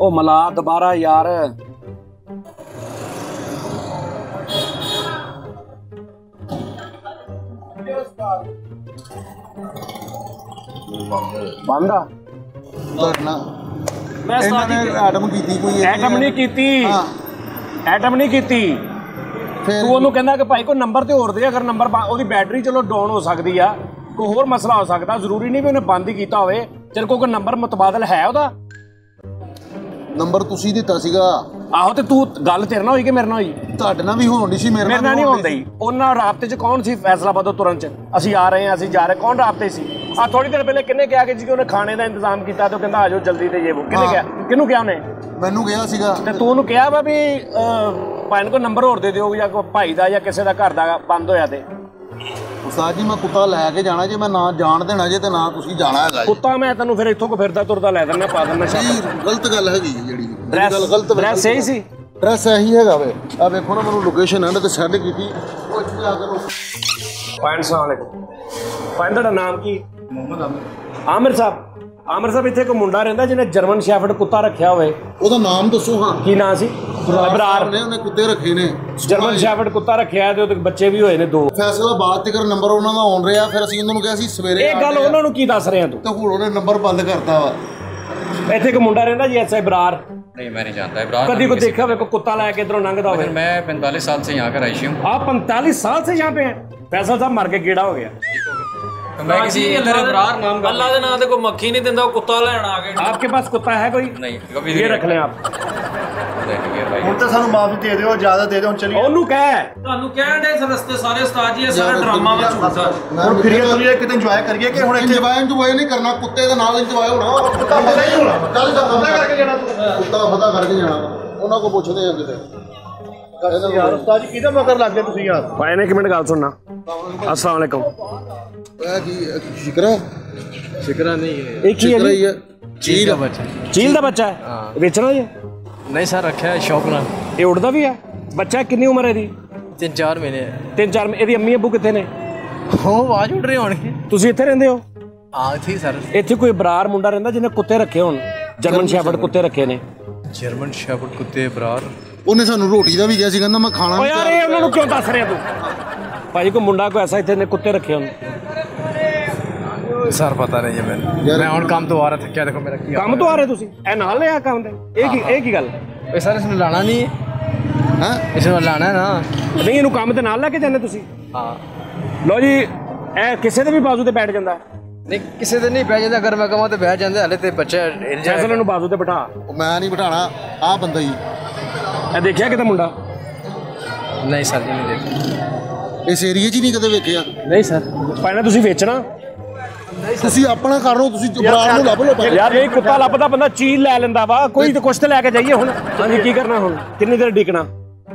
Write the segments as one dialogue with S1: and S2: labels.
S1: ओ मला दोबारा यार बंदा
S2: ਐਟਮ ਕੀਤੀ ਕੋਈ
S1: ਐਟਮ ਨਹੀਂ ਕੀਤੀ ਐਟਮ ਨਹੀਂ ਕੀਤੀ ਤੂੰ ਉਹਨੂੰ ਕਹਿੰਦਾ ਕਿ ਭਾਈ ਕੋਈ ਨੰਬਰ ਤੇ ਹੋਰ ਦੇ ਅਗਰ ਨੰਬਰ ਉਹਦੀ ਬੈਟਰੀ ਚਲੋ ਡਾਊਨ ਹੋ ਸਕਦੀ ਆ ਕੋਈ ਹੋਰ ਮਸਲਾ ਹੋ ਸਕਦਾ ਜ਼ਰੂਰੀ ਨਹੀਂ ਵੀ ਉਹਨੇ ਬੰਦ ਹੀ ਕੀਤਾ ਹੋਵੇ ਤੇਰੇ ਕੋਲ ਕੋਈ ਨੰਬਰ ਮੁਤਬਾਦਲ ਹੈ ਉਹਦਾ
S2: ਨੰਬਰ ਤੁਸੀਂ ਦਿੱਤਾ ਸੀਗਾ
S1: ਆਹੋ ਤੇ ਤੂੰ ਗੱਲ ਤੇਰੇ ਨਾਲ ਹੋਈ ਕਿ ਮੇਰੇ ਨਾਲ ਹੋਈ
S2: ਤੁਹਾਡੇ ਨਾਲ ਵੀ ਹੋਣ ਦੀ ਸੀ ਮੇਰੇ ਨਾਲ
S1: ਨਹੀਂ ਹੁੰਦੀ ਉਹਨਾਂ ਰਾਬਤੇ 'ਚ ਕੌਣ ਸੀ ਫੈਸਲਾਬਾਦੋਂ ਤੁਰਨ 'ਚ ਅਸੀਂ ਆ ਰਹੇ ਹਾਂ ਅਸੀਂ ਜਾ ਰਹੇ ਕੌਣ ਰਾਬਤੇ ਸੀ ਆ ਥੋੜੀ ਦੇਰ ਪਹਿਲੇ ਕਿੰਨੇ ਕਿਹਾ ਕਿ ਜੀ ਉਹਨੇ ਖਾਣੇ ਦਾ ਇੰਤਜ਼ਾਮ ਕੀਤਾ ਤੇ ਉਹ ਕਹਿੰਦਾ ਆ ਜਾਓ ਜਲਦੀ ਤੇ ਇਹ ਕਿਹਨੇ ਕਿਹਾ ਕਿਹਨੂੰ ਕਿਹਾ ਉਹਨੇ
S2: ਮੈਨੂੰ ਕਿਹਾ ਸੀਗਾ ਤੇ
S1: ਤੂੰ ਉਹਨੂੰ ਕਿਹਾ ਵਾ ਵੀ ਭਾਈ ਨੂੰ ਕੋਈ ਨੰਬਰ ਹੋਰ ਦੇ ਦਿਓ ਜਾਂ ਕੋਈ ਭਾਈ ਦਾ ਜਾਂ ਕਿਸੇ ਦਾ ਘਰ ਦਾ ਬੰਦ ਹੋਇਆ ਤੇ
S2: ਉਸਤਾਦ ਜੀ ਮੈਂ ਕੁੱਤਾ ਲੈ ਕੇ ਜਾਣਾ ਜੇ ਮੈਂ ਨਾ ਜਾਣ ਦੇਣਾ ਜੇ ਤੇ ਨਾ ਤੁਸੀਂ ਜਾਣਾ ਹੈਗਾ
S1: ਕੁੱਤਾ ਮੈਂ ਤੈਨੂੰ ਫਿਰ ਇੱਥੋਂ ਕੋ ਫਿਰਦਾ ਤੁਰਦਾ ਲੈ ਦਿੰਦਾ ਪਾ ਦਿੰਦਾ
S2: ਗਲਤ ਗੱਲ ਹੈਗੀ ਜਿਹੜੀ
S1: ਗੱਲ ਗਲਤ ਡਰੈਸ ਸਹੀ ਸੀ
S2: ਡਰੈਸ ਇਹੀ ਹੈਗਾ ਵੇ ਆ ਵੇਖੋ ਨਾ ਮੈਨੂੰ ਲੋਕੇਸ਼ਨ ਹੈ ਤੇ ਸੈਂਡ ਕੀਤੀ ਉਹ ਇੱਥੇ ਆ ਕੇ
S1: ਪਾਇਨ ਸਲਾਮ ਅਲੈਕੁਮ ਪਾਇਨ ਤੁਹਾਡਾ ਨਾਮ ਕੀ ਆਮਿਰ ਸਾਹਿਬ ਆਮਿਰ ਸਾਹਿਬ ਇੱਥੇ ਇੱਕ ਮੁੰਡਾ ਰਹਿੰਦਾ ਜਿਹਨੇ ਜਰਮਨ ਸ਼ੈਫਰਡ ਕੁੱਤਾ ਰੱਖਿਆ ਹੋਵੇ
S2: ਉਹਦਾ ਨਾਮ ਦੱਸੋ ਹਾਂ
S1: ਕੀ ਨਾਂ ਸੀ ਅਬਰਾਰ
S2: ਨੇ ਉਹਨੇ ਕੁੱਤੇ ਰੱਖੇ ਨੇ
S1: ਜਰਮਨ ਸ਼ੈਫਰਡ ਕੁੱਤਾ ਰੱਖਿਆ ਤੇ ਉਹਦੇ ਬੱਚੇ ਵੀ ਹੋਏ ਨੇ 2
S2: ਫੈਸਲਾਬਾਦ ਤੱਕ ਨੰਬਰ ਉਹਨਾਂ ਦਾ ਆਉਣ ਰਿਹਾ ਫਿਰ ਅਸੀਂ ਉਹਨਾਂ ਨੂੰ ਕਿਹਾ ਸੀ ਸਵੇਰੇ
S1: ਇਹ ਗੱਲ ਉਹਨਾਂ ਨੂੰ ਕੀ ਦੱਸ ਰਿਹਾ ਤੂੰ
S2: ਤੇ ਹੁਣ ਉਹਨੇ ਨੰਬਰ ਬੰਦ ਕਰਤਾ ਵਾ
S1: ਇੱਥੇ ਇੱਕ ਮੁੰਡਾ ਰਹਿੰਦਾ ਜੀ ਐਸਾ ਇਬਰਾਰ
S3: नहीं मैं नहीं जानता इब्रार
S1: कभी को देखा हुआ कुत्ता लाया के इधरों लंघता हुआ
S3: मैं 45 साल से यहाँ का रईशी हूँ
S1: आप 45 साल से यहाँ पे हैं फैसल साहब मर के कीड़ा हो गया
S3: मैं किसी इधर इब्रार नाम का
S4: अल्लाह के नाम से कोई मक्खी नहीं देता कुत्ता लेना आ गए
S1: आपके पास कुत्ता है कोई
S3: नहीं कभी
S1: ये रख लें आप
S5: ਹੁਣ ਤਾਂ ਸਾਨੂੰ ਮਾਫੀ ਦੇ ਦਿਓ ਜ਼ਿਆਦਾ ਦੇ ਦਿਓ ਚਲੀਏ
S1: ਉਹਨੂੰ ਕਹਿ
S4: ਤੁਹਾਨੂੰ ਕਹਿਣ ਦੇ ਇਸ ਰਸਤੇ ਸਾਰੇ ਉਸਤਾਦ ਜੀ ਇਹ ਸਾਰਾ ਡਰਾਮਾ ਵਾ ਝੂਠਾ
S5: ਹੁਣ ਫਿਰੀਏ ਤੁਰੀਏ ਕਿਤੇ ਇੰਜੋਏ ਕਰੀਏ ਕਿ ਹੁਣ ਇੱਥੇ
S2: ਇੰਜੋਏ ਨਹੀਂ ਕਰਨਾ ਕੁੱਤੇ ਦੇ ਨਾਲ ਇੰਜੋਏ ਹੋਣਾ
S5: ਕੁੱਤਾ ਪਤਾ ਹੀ ਹੋਣਾ
S2: ਚੱਲ ਜਾ
S5: ਪਤਾ ਕਰਕੇ ਜਾਣਾ ਤੂੰ
S2: ਕੁੱਤਾ ਪਤਾ ਕਰਕੇ ਜਾਣਾ ਉਹਨਾਂ ਕੋਲ ਪੁੱਛਦੇ ਆ ਕਿਤੇ
S5: ਯਾਰ ਉਸਤਾਦ ਜੀ ਕਿਹਦਾ ਮਗਰ ਲੱਗ ਗਏ ਤੁਸੀਂ ਯਾਰ
S1: ਭਾਈ ਨੇ ਇੱਕ ਮਿੰਟ ਗੱਲ ਸੁਣਨਾ अस्सलाम वालेकुम
S2: ਇਹ ਕੀ ਸ਼ਿਕਰਾ
S3: शिकरा नहीं है
S1: एक ही
S2: ਸ਼ਿਕਰਾ
S1: है
S2: ਹੀ ਹੈ
S3: चील का बच्चा
S1: चील दा बच्चा है बेचना ये
S3: नहीं सर रखा है शौक ना
S1: ये उड़दा भी है बच्चा कितनी उम्र है दी
S3: 3-4 महीने
S1: 3-4 ਇਹਦੀ ਅੰਮੀ ਅੱਬੂ ਕਿੱਥੇ ਨੇ
S3: ਉਹ ਆਵਾਜ਼ ਉੱਡ ਰਹੇ ਹੋਣਗੇ
S1: ਤੁਸੀਂ ਇੱਥੇ ਰਹਿੰਦੇ ਹੋ
S3: ਹਾਂ ਇੱਥੇ ਸਰ
S1: ਇੱਥੇ ਕੋਈ ਬਰਾਰ ਮੁੰਡਾ ਰਹਿੰਦਾ ਜਿਹਨੇ ਕੁੱਤੇ ਰੱਖੇ ਹੋਣ ਜਰਮਨ ਸ਼ੈਫਰਡ ਕੁੱਤੇ ਰੱਖੇ ਨੇ
S3: ਜਰਮਨ ਸ਼ੈਫਰਡ ਕੁੱਤੇ ਬਰਾਰ
S2: ਉਹਨੇ ਸਾਨੂੰ ਰੋਟੀ ਦਾ ਵੀ ਕਿਹਾ ਸੀ ਕਹਿੰਦਾ ਮੈਂ ਖਾਣਾ
S1: ਓ ਯਾਰ ਇਹ ਉਹਨਾਂ ਨੂੰ ਕਿਉਂ ਦੱਸ ਰਿਹਾ ਤੂੰ ਭਾਈ ਕੋਈ ਮੁੰਡਾ ਕੋਈ ਐਸਾ ਇੱਥੇ ਨੇ ਕੁੱਤੇ ਰੱਖੇ ਹੋਣ
S3: सर पता नहीं है मैं और काम तो आ रहा था क्या देखो मेरा किया
S1: ਕੰਮ ਤੋਂ ਆ ਰਹੇ ਤੁਸੀਂ ਇਹ ਨਾਲ ਲਿਆ ਕੰਮ ਦੇ ਇਹ ਕੀ ਗੱਲ
S3: सर इसमें लाना नहीं है
S2: ਹੈ
S3: इसमें लाना है ना
S1: ਨਹੀਂ ਇਹਨੂੰ ਕੰਮ ਤੇ ਨਾਲ ਲੈ ਕੇ ਜਾਂਦੇ ਤੁਸੀਂ
S3: हाँ
S1: ਲਓ ਜੀ ਇਹ ਕਿਸੇ ਦੇ ਵੀ ਬਾਜ਼ੂ ਤੇ ਬੈਠ ਜਾਂਦਾ
S3: नहीं किसी दिन नहीं पै जाता अगर मैं कमा तो बह जाते हले तो बच्चे
S1: ਫੈਸਲ ਨੂੰ ਬਾਜ਼ੂ ਤੇ ਬਿਠਾ
S2: ਮੈਂ ਨਹੀਂ ਬਿਠਾਣਾ ਆਹ ਬੰਦਾ ਹੀ
S1: ਇਹ ਦੇਖਿਆ ਕਿਤੇ ਮੁੰਡਾ
S3: नहीं सर जी नहीं देखा
S2: ਇਸ ਏਰੀਏ 'ਚ ਹੀ ਨਹੀਂ ਕਦੇ ਵੇਖਿਆ
S3: नहीं सर
S1: ਪਹਿਲਾਂ ਤੁਸੀਂ ਵੇਚਣਾ
S2: ਤੁਸੀਂ ਆਪਣਾ ਕਰ ਲਓ ਤੁਸੀਂ ਬਰਾਰ ਨੂੰ ਲੱਭ ਲਓ ਪਹਿਲਾਂ।
S1: ਯਾਰ ਇਹ ਕੁੱਤਾ ਲੱਭਦਾ ਬੰਦਾ ਚੀਜ਼ ਲੈ ਲੈਂਦਾ ਵਾ ਕੋਈ ਤੇ ਕੁਛ ਤੇ ਲੈ ਕੇ ਜਾਈਏ ਹੁਣ ਹਾਂਜੀ ਕੀ ਕਰਨਾ ਹੁਣ ਕਿੰਨੀ ਦੇਰ ਡਿਕਣਾ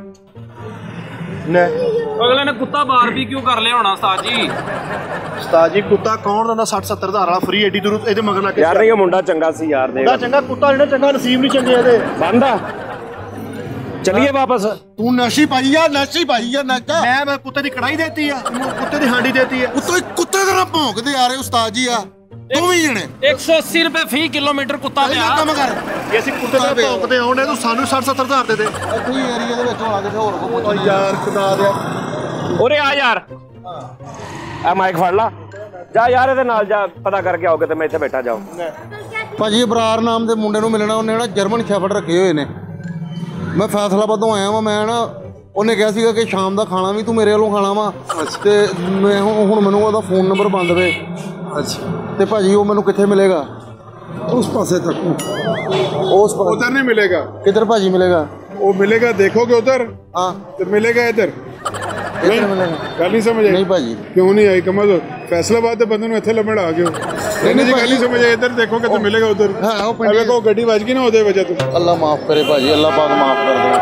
S5: ਨੇ
S4: ਅਗਲੇ ਨੇ ਕੁੱਤਾ ਬਾਰਬੀਕਿਊ ਕਰ ਲਿਆ ਹੋਣਾ ਉਸਤਾਦ ਜੀ
S5: ਉਸਤਾਦ ਜੀ ਕੁੱਤਾ ਕੌਣ ਦਿੰਦਾ 60-70 ਹਜ਼ਾਰ ਵਾਲਾ ਫ੍ਰੀ ਐਡੀ ਦੂਰ ਇਹਦੇ ਮਗਰ ਲੱਗ ਕੇ
S1: ਯਾਰ ਨਹੀਂ ਉਹ ਮੁੰਡਾ ਚੰਗਾ ਸੀ ਯਾਰ ਦੇ
S5: ਮੁੰਡਾ ਚੰਗਾ ਕੁੱਤਾ ਜਿਹੜਾ ਚੰਗਾ ਨਸੀਬ ਨਹੀਂ ਚੰਗੇ ਇਹਦੇ
S1: ਬੰਦਾ ਚਲਿਏ ਵਾਪਸ
S2: ਤੂੰ ਨਸ਼ੀ ਪਾਈ ਆ ਨਸ਼ੀ ਪਾਈ ਆ ਨਸ਼ਾ
S5: ਮੈਂ ਕੁੱਤੇ ਦੀ ਕੜਾਈ ਦੇਤੀ ਆ ਕੁੱਤੇ ਦੀ ਹਾਂਡੀ ਦੇਤੀ ਆ
S2: ਕੁੱਤੇ ਤਰ੍ਹਾਂ ਭੌਂਕਦੇ ਆ ਰਹੇ ਉਸਤਾਦ ਜੀ ਆ ਦੋਵੇਂ ਜਣੇ
S4: 180 ਰੁਪਏ ਫੀ ਕਿਲੋਮੀਟਰ ਕੁੱਤਾ
S2: ਇਹ
S4: ਪਿਆ
S2: ਕੰਮ ਕਰ
S5: ਜੇ ਅਸੀਂ ਕੁੱਤੇ ਦੇ ਭੌਂਕਦੇ ਆਉਣੇ ਤੂੰ ਸਾਨੂੰ 60-70 ਹਜ਼ਾਰ ਦੇ ਦੇ
S2: ਇੱਥੇ ਏਰੀਆ ਦੇ ਵਿੱਚ ਹੋਣਾ ਕਿਸੇ ਹੋਰ ਕੋ
S5: ਓ ਯਾਰ ਖੁਦਾ ਦਿਆ
S1: ਉਰੇ ਆ ਯਾਰ ਆ ਮਾਈਕ ਫੜ ਲਾ ਜਾ ਯਾਰ ਇਹਦੇ ਨਾਲ ਜਾ ਪਤਾ ਕਰਕੇ ਆਓਗੇ ਤੇ ਮੈਂ ਇੱਥੇ ਬੈਠਾ ਜਾਓ
S2: ਭਾਜੀ ਬਰਾਰ ਨਾਮ ਦੇ ਮੁੰਡੇ ਨੂੰ ਮਿਲਣਾ ਉਹਨੇ ਨਾ ਜਰਮਨ ਸ਼ੈਫਰਡ ਰੱਖੇ ਹੋਏ ਨੇ ਮੈਂ ਫੈਸਲਾਬਾਦੋਂ ਆਇਆ ਵਾਂ ਮੈਂ ਨਾ ਉਹਨੇ ਕਿਹਾ ਸੀਗਾ ਕਿ ਸ਼ਾਮ ਦਾ ਖਾਣਾ ਵੀ ਤੂੰ ਮੇਰੇ ਵੱਲੋਂ ਖਾਣਾ ਵਾ ਤੇ ਮੈਂ ਹੁਣ ਮੈਨੂੰ ਉਹਦਾ ਫੋਨ ਨੰਬਰ ਬੰਦ ਵੇ ਅੱਛਾ ਤੇ ਭਾਜੀ ਉਹ ਮੈਨੂੰ ਕਿੱਥੇ ਮਿਲੇਗਾ ਉਸ ਪਾਸੇ ਤੱਕ ਉਸ ਪਾਸੇ
S6: उधर नहीं मिलेगा
S2: ਕਿੱਧਰ ਭਾਜੀ ਮਿਲੇਗਾ
S6: वो मिलेगा देखोगे उधर
S2: हाँ
S6: तो मिलेगा इधर
S2: ਇੱਧਰ ਮਿਲੇਗਾ
S6: गल नहीं समझ
S2: नहीं
S6: आई
S2: भाजी
S6: क्यों नहीं आई कमल फैसलाबाद के बंदे इतने लमड़ आ गए नहीं जी गल नहीं समझ आई इधर देखोगे तो मिलेगा उधर
S2: हाँ वो
S6: अबे को गड्डी बज गई ना उधर वजह तो
S2: अल्लाह माफ करे भाजी अल्लाह पाक माफ कर दे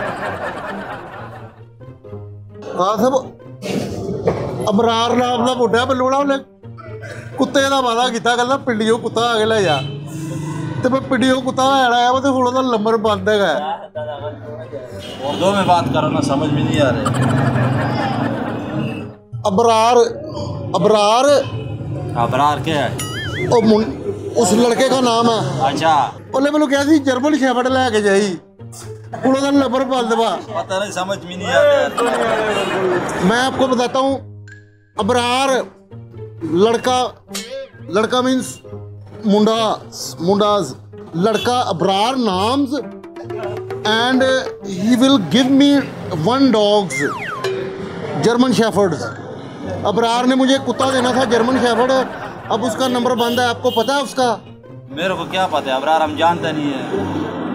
S2: हाँ सब अबरार नाम का मुंडा बलूड़ा उन्हें कुत्ते का वादा किया कहना पिंडियों कुत्ता आके ले जा तो मैं पिंडियों कुत्ता आया वो तो हूँ ਉਹਦਾ नंबर बंद है
S7: उर्दू में बात करो ना समझ में नहीं आ रहे
S2: अबरार अबरार
S7: अबरार क्या है
S2: ओ उस लड़के का नाम है।
S7: अच्छा
S2: ਉਹਨੇ ਮੈਨੂੰ ਕਿਹਾ ਸੀ ਜਰਮਨ ਸ਼ੈਫਰਡ ਲੈ ਕੇ ਜਾਈ ਹੁਣ ਉਹਦਾ ਨੰਬਰ ਪਾ ਦੇਵਾ।
S7: पता नहीं समझ में नहीं आता यार।
S2: मैं आपको बताता हूँ अबरार लड़का मीन्स मुंडाज लड़का Abrar names and he will give me 1 dogs German shepherds. Abrar ने मुझे कुत्ता देना था जर्मन शेफर्ड, अब उसका नंबर बंद है। आपको पता है उसका?
S7: मेरे को क्या पता है अबरार, हम जानते नहीं है।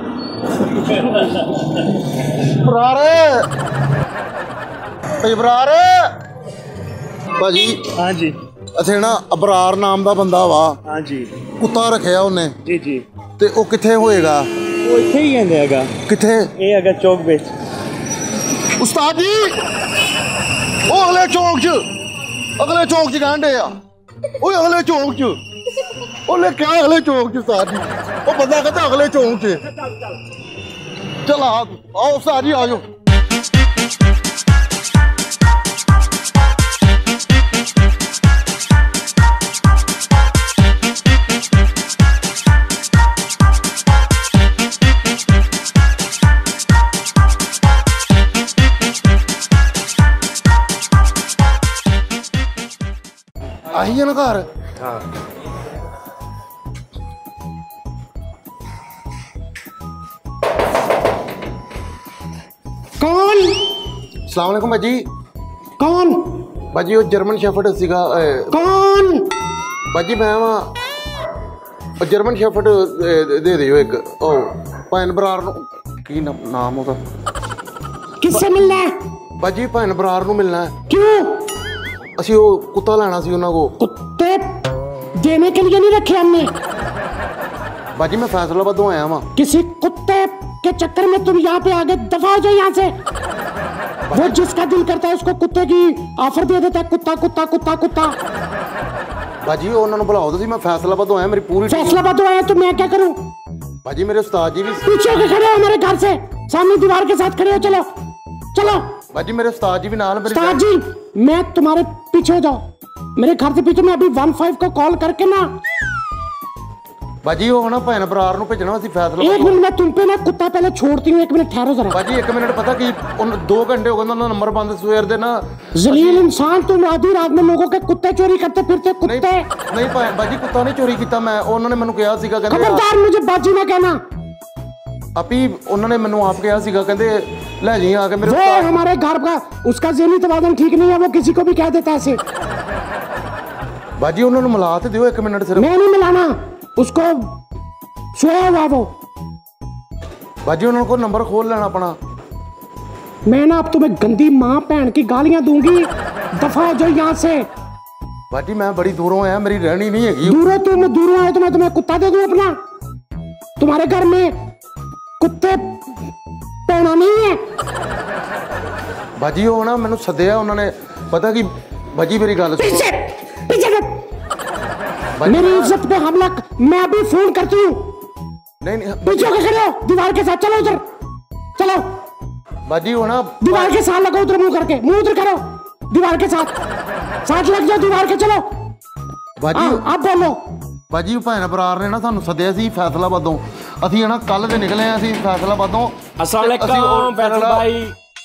S2: इबरार भाजी
S5: हाँ जी
S2: ਇੱਥੇ ਨਾ ਅਬਰਾਰ ਨਾਮ ਦਾ ਬੰਦਾ ਵਾ,
S5: हाँ जी
S2: ਕੁੱਤਾ ਰੱਖਿਆ ਉਹਨੇ
S5: जी जी
S2: ਤੇ ਉਹ ਕਿੱਥੇ ਹੋਏਗਾ?
S5: वो इतने ही कहते हैगा
S2: ਕਿੱਥੇ?
S5: ये हैगा चौक ਵਿੱਚ।
S2: ਉਸਤਾਦ ਜੀ ਉਹ ਅਗਲੇ ਚੌਕ 'ਚ ਕਹਿੰਦੇ ਆ। ਓਏ ਅਗਲੇ ਚੌਕ 'ਚ ਉਹਨੇ ਕਿਹਾ ਅਗਲੇ ਚੌਕ 'ਚ ਉਸਤਾਦ ਜੀ, ਉਹ ਬੰਦਾ ਕਹਿੰਦਾ ਅਗਲੇ ਚੌਕ 'ਚ। ਚਲ ਆਓ ਉਸਤਾਦ ਜੀ ਆ ਜਾਓ। ਆਹੀ ਹੈ ਨਾ ਘਰ?
S1: ਹਾਂ
S2: कौन? अस्सलाम वालेकुम भाजी। कौन? भाजी वो जर्मन शेफर्ड सीगा। कौन? भाजी मैं वहाँ जर्मन शेफर्ड दे दियो एक ओ भैन बरार की नाम होता।
S8: किससे मिलना है?
S2: भाजी भैन बरार नू मिलना है।
S8: क्यों?
S2: असी वो कुत्ता लेना सी उन्हां को।
S8: कुत्ते देने के लिए नहीं रखे हमने।
S2: भाजी मैं फैसलाबाद तो आया वहाँ।
S8: किसी कुत्ते के चक्कर में तुम यहाँ पे आ गए, दफा हो जाओ यहाँ से। वो जिसका दिल करता है उसको कुत्ते की ऑफर दे देता है, कुत्ता कुत्ता कुत्ता कुत्ता।
S2: भाजी उन्होंने बुलाओ तो सी, मैं फैसलाबाद तो आया, मेरी पूरी
S8: फैसलाबाद आया तो मैं क्या करूँ?
S2: भाजी मेरे उस्ताद जी भी
S8: पीछे होके खड़े हो मेरे घर से, सामने दीवार के साथ खड़े हो। चलो चलो
S2: भाजी मेरे उस्ताद जी भी नाल मेरे।
S8: उस्ताद जी मैं तुम्हारे पीछे हो जाओ, मेरे घर से पीछे। मैं अभी 15 को कॉल करके ना
S2: भाजी वो ना भैन बरार नू भेजना सी फैसला।
S8: एक मिनट मैं तुम पे ना कुत्ता पहले छोड़ती हूँ, 1 मिनट ठहरो जरा।
S2: भाजी 1 मिनट पता कि 2 घंटे हो गए उन्होंने नंबर बंद सवेर दे ना।
S8: जलील इंसान तुम, आधी रात में लोगों के कुत्ते चोरी करते फिरते कुत्ते।
S2: नहीं भाजी कुत्ता नहीं चोरी किया मैं, उन्होंने मैनू कहा सीगा कहंदे
S8: खबरदार मुझे बाजी ना कहना।
S2: अपी उन्होंने मैनू आप कहा सीगा कहंदे ले जी आके मेरे।
S8: वो हमारे घर का उसका ज़हनी तवाज़ुन ठीक नहीं है, वो किसी को भी कह देता है ऐसे।
S2: भाजी उन्होंने मिला तो दियो 1 मिनट सिर्फ।
S8: मैं नहीं मिलाना उसको, सोया हुआ वो।
S2: भाजी उन्होंने को नंबर खोल लेना अपना।
S8: मैं ना अब तुम्हें गंदी माँ बहन की गालियां दूंगी, दफा हो जाओ यहाँ से।
S2: भाजी मैं बड़ी दूरों आया, मेरी रहनी नहीं है।
S8: दूरों आए तो मैं तुम्हें कुत्ता दे दूं अपना। तुम्हारे घर में कुत्ते पैना नहीं है।
S2: भाजी वो ना मैनू सद्या उन्होंने, पता कि भाजी मेरी गल
S8: पीछे मेरी इज्जत पे हमला। मैं अभी फोन करती हूँ।
S2: नहीं
S8: पीछे होकर खड़े हो दीवार के साथ। चलो उधर चलो।
S2: भाजी वो ना
S8: दीवार के साथ लगो, उधर मुंह करके, मुंह उधर करो दीवार के साथ लग जाओ दीवार के। चलो
S2: भाजी
S8: आप बोलो।
S2: भाजी भैन बरार ने ना सानू सद्या सी फैसलाबादों। ਅਸੀਂ ਨਾ ਕੱਲ ਦੇ ਨਿਕਲੇ ਆ, ਅਸੀਂ ਫੈਸਲਾਬਾਦੋਂ।
S1: अस्सलाम वालेकुम फैसल भाई।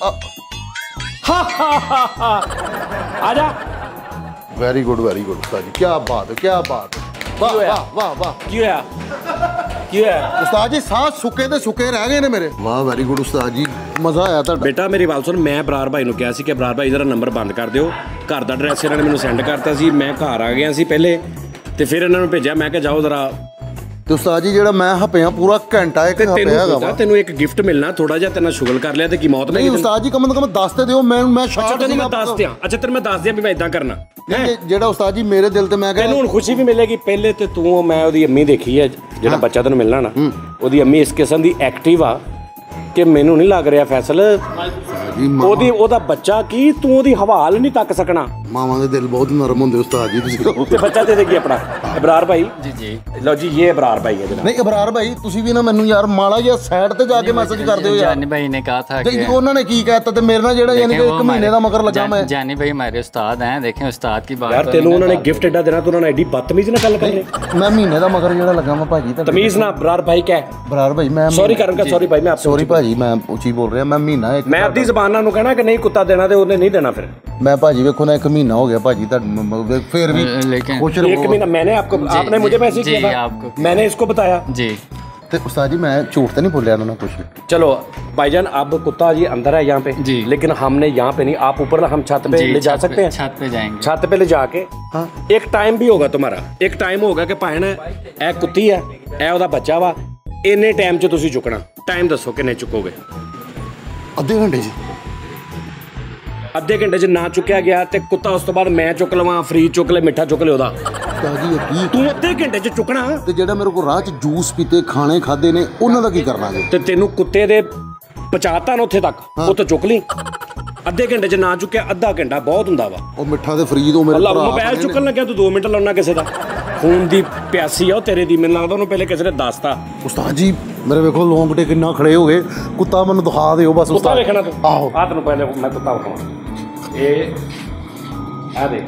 S1: आजा।
S2: वेरी गुड उस्ताद जी, क्या बात है, क्या बात है। वाह वाह वाह वाह।
S1: क्यों है
S2: उस्ताद जी साथ सुके ते सुके रह गए ने मेरे। वाह वेरी गुड उस्ताद जी, मजा आया ਤੁਹਾਡਾ।
S1: बेटा मेरी बात सुन, मैं बरार भाई ਨੂੰ ਕਿਹਾ ਸੀ ਕਿ ਬਰਾਰ ਭਾਈ ਜਰਾ ਨੰਬਰ ਬੰਦ ਕਰ ਦਿਓ। ਘਰ ਦਾ ਐਡਰੈਸ ਇਹਨਾਂ ਨੇ ਮੈਨੂੰ ਸੈਂਡ ਕਰਤਾ ਸੀ, ਮੈਂ ਘਰ ਆ ਗਿਆ ਸੀ ਪਹਿਲੇ ਤੇ ਫਿਰ ਇਹਨਾਂ ਨੂੰ ਭੇਜਿਆ। ਮੈਂ ਕਿਹਾ ਜਾਓ ਜਰਾ।
S2: ਤੇ ਉਸਤਾਦ ਜੀ ਜਿਹੜਾ ਮੈਂ ਹੱਪਿਆ ਪੂਰਾ ਘੰਟਾ ਇੱਕ ਹੱਪਿਆ ਹੈਗਾ ਵਾ।
S1: ਤੈਨੂੰ ਇੱਕ ਗਿਫਟ ਮਿਲਣਾ, ਥੋੜਾ ਜਿਹਾ ਤੈਨੂੰ ਸ਼ੁਗਲ ਕਰ ਲਿਆ ਤੇ ਕੀ ਮੌਤ ਨਹੀਂ।
S2: ਉਸਤਾਦ ਜੀ ਕਮ ਤੋਂ ਕਮ ਦੱਸ ਤੇ ਦਿਓ। ਮੈਂ ਸ਼ਾਰਟ
S1: ਤੈਨੂੰ ਮੈਂ ਦੱਸ ਦਿਆਂ। ਅੱਛਾ ਤੈਨੂੰ ਮੈਂ ਦੱਸ ਦਿਆਂ ਵੀ ਮੈਂ ਇਦਾਂ ਕਰਨਾ।
S2: ਜਿਹੜਾ ਉਸਤਾਦ ਜੀ ਮੇਰੇ ਦਿਲ ਤੇ ਮੈਂ
S1: ਤੈਨੂੰ ਹੁਣ ਖੁਸ਼ੀ ਵੀ ਮਿਲੇਗੀ। ਪਹਿਲੇ ਤੇ ਤੂੰ, ਮੈਂ ਉਹਦੀ ਅੰਮੀ ਦੇਖੀ ਹੈ, ਜਿਹੜਾ ਬੱਚਾ ਤੈਨੂੰ ਮਿਲਣਾ ਨਾ, ਉਹਦੀ ਅੰਮੀ ਇਸ ਕਿਸਮ ਦੀ ਐਕਟਿਵ ਆ ਕਿ ਮੈਨੂੰ ਨਹੀਂ ਲੱਗ ਰਿਹਾ ਫੈਸਲ
S2: ਜੀ
S1: ਉਹਦਾ ਬੱਚਾ ਕੀ ਤੂੰ ਉਹਦੀ ਹਵਾਲ ਨਹੀਂ ਤੱਕ ਸਕਣਾ।
S2: ਮਾਵਾਂ ਦੇ ਦਿਲ ਬਹੁਤ ਨਰਮ ਹੁੰਦੇ ਉਸਤਾਦ ਜੀ ਤੁਸੀਂ।
S1: ਤੇ ਬੱਚਾ ਦੇ ਦੇਗੀ ਆਪਣਾ ਇਬਰਾਰ ਭਾਈ।
S3: जी
S1: ਲਓ ਜੀ ਇਹ ਇਬਰਾਰ ਭਾਈ ਹੈ ਜਨਾਬ।
S2: ਨਹੀਂ ਇਬਰਾਰ ਭਾਈ ਤੁਸੀਂ ਵੀ ਨਾ ਮੈਨੂੰ ਯਾਰ ਮਾੜਾ ਜਿਹਾ ਸਾਈਡ ਤੇ ਜਾ ਕੇ ਮੈਸੇਜ ਕਰਦੇ ਹੋ ਯਾਰ।
S3: जानी भाई ने कहा था
S2: ਜੀ
S3: कि
S2: ਉਹਨਾਂ ਨੇ ਕੀ ਕਹਿਤਾ ਤੇ ਮੇਰੇ ਨਾਲ ਜਿਹੜਾ ਯਾਨੀ ਕਿ 1 ਮਹੀਨੇ ਦਾ ਮਗਰ ਲੱਗਾ ਮੈਂ।
S3: जानी भाई हमारे उस्ताद हैं, देखें उस्ताद की बात।
S1: ਯਾਰ ਤੈਨੂੰ ਉਹਨਾਂ ਨੇ ਗਿਫਟ ਐਡਾ ਦੇਣਾ, ਤੂੰ ਉਹਨਾਂ ਨਾਲ ਐਡੀ ਬਦਤਮੀਜ਼ ਨਾਲ ਗੱਲ ਕਰ ਰਿਹਾ।
S2: ਮੈਂ ਮਹੀਨੇ ਦਾ ਮਗਰ ਜਿਹੜਾ ਲੱਗਾ ਮੈਂ ਭਾਜੀ ਤਾਂ
S1: ਤਮੀਜ਼ ਨਾ ਇਬਰਾਰ ਭਾਈ ਕਹਿ।
S2: ਇਬਰਾਰ ਭਾਈ ਮੈਂ
S1: ਸੌਰੀ ਕਰਨ ਸੌਰੀ ਭਾਈ ਮੈਂ ਆਪਸੇ
S2: ਸੌਰੀ ਭਾਜੀ ਮੈਂ ਉੱਚੀ ਬੋਲ ਰਿਹਾ। ਮੈਂ ਮਹੀਨਾ ਇੱਕ
S1: ਮੈਂ ਅੱਧੀ ਜ਼ਬਾਨ ਨਾਲ ਨੂੰ ਕਹਿਣਾ ਕਿ ਨਹੀਂ ਕੁੱਤਾ ਦੇਣਾ ਤੇ ਉਹਨੇ ਨਹੀਂ ਦੇਣਾ। ਫਿਰ
S2: मैं भाजी देखो ना 1 महीना हो गया भाजी फिर भी
S3: लेकिन
S2: कुछ
S1: 1 महीना मैंने आपको आपने मुझे मैसेज किया था, मैंने इसको बताया
S3: जी।
S2: तो उस्ताद जी मैं झूठ तो नहीं बोलिया उन्होंने कुछ भी।
S1: चलो भाईजान अब कुत्ता जी अंदर है यहाँ पे
S3: जी,
S1: लेकिन हमने यहाँ पे नहीं, आप ऊपर हम छत पे ले जा सकते हैं।
S3: छत पे जाएंगे,
S1: छत पे ले जाके हाँ एक टाइम भी होगा तुम्हारा, एक टाइम होगा कि भैन ए कुत्ती है ए ओदा बच्चा वा इन्ने टाइम च तुसी चुकना। टाइम दसो किन्ने चुकोगे?
S2: अद्धे घंटे जी।
S1: ਅੱਧੇ ਘੰਟੇ 'ਚ ਨਾ ਚੁੱਕਿਆ ਗਿਆ ਤੇ ਕੁੱਤਾ ਉਸ ਤੋਂ ਬਾਅਦ ਮੈਂ ਚੁੱਕ ਲਵਾਂ, ਫਰੀ ਚੁੱਕ ਲੈ, ਮਿੱਠਾ ਚੁੱਕ ਲੈ ਉਹਦਾ।
S2: ਜੀ ਕੀ
S1: ਤੂੰ ਅੱਧੇ ਘੰਟੇ 'ਚ ਚੁੱਕਣਾ
S2: ਤੇ ਜਿਹੜਾ ਮੇਰੇ ਕੋਲ ਰਾਹ 'ਚ ਜੂਸ ਪੀਤੇ ਖਾਣੇ ਖਾਦੇ ਨੇ ਉਹਨਾਂ ਦਾ ਕੀ ਕਰਨਾ ਜੀ?
S1: ਤੇ ਤੈਨੂੰ ਕੁੱਤੇ ਦੇ ਪਹੁੰਚਾਤਾ ਨਾ ਉੱਥੇ ਤੱਕ, ਉਹ ਤਾਂ ਚੁੱਕ ਲਈ। ਅੱਧੇ ਘੰਟੇ 'ਚ ਨਾ ਚੁੱਕਿਆ, ਅੱਧਾ ਘੰਟਾ ਬਹੁਤ ਹੁੰਦਾ ਵਾ।
S2: ਉਹ ਮਿੱਠਾ ਤੇ ਫਰੀ ਦੋ ਮੇਰੇ
S1: ਅੱਲਾ ਮੋਬਾਈਲ ਚੁੱਕਣ ਲੱਗਿਆ ਤੂੰ 2 ਮਿੰਟ ਲਾਉਣਾ ਕਿਸੇ ਦਾ। ਖੂਨ ਦੀ ਪਿਆਸੀ ਆ ਉਹ ਤੇਰੇ ਦੀ, ਮੈਨੂੰ ਲੱਗਦਾ ਉਹਨੂੰ ਪਹਿਲੇ ਕਿਸੇ ਨੇ ਦੱਸਤਾ।
S2: ਉਸਤਾਦ ਜੀ ਮੇਰੇ ਵੇਖੋ ਲੋਂਗਟੇ ਕਿੰਨਾ ਖੜੇ ਹੋ ਗਏ। ਕੁੱਤਾ ਮੈਨੂੰ ਦਿਖਾ ਦਿਓ ਬਸ।
S1: ਕੁੱਤਾ ਵੇਖਣਾ ਤੂੰ?
S2: ਆਹੋ
S1: ਆ ਤੈਨੂੰ ਪਹਿਲੇ ਮੈਂ ਕੁੱਤਾ ਵਿਖਾਵਾਂ। ਇਹ ਆ ਦੇਖ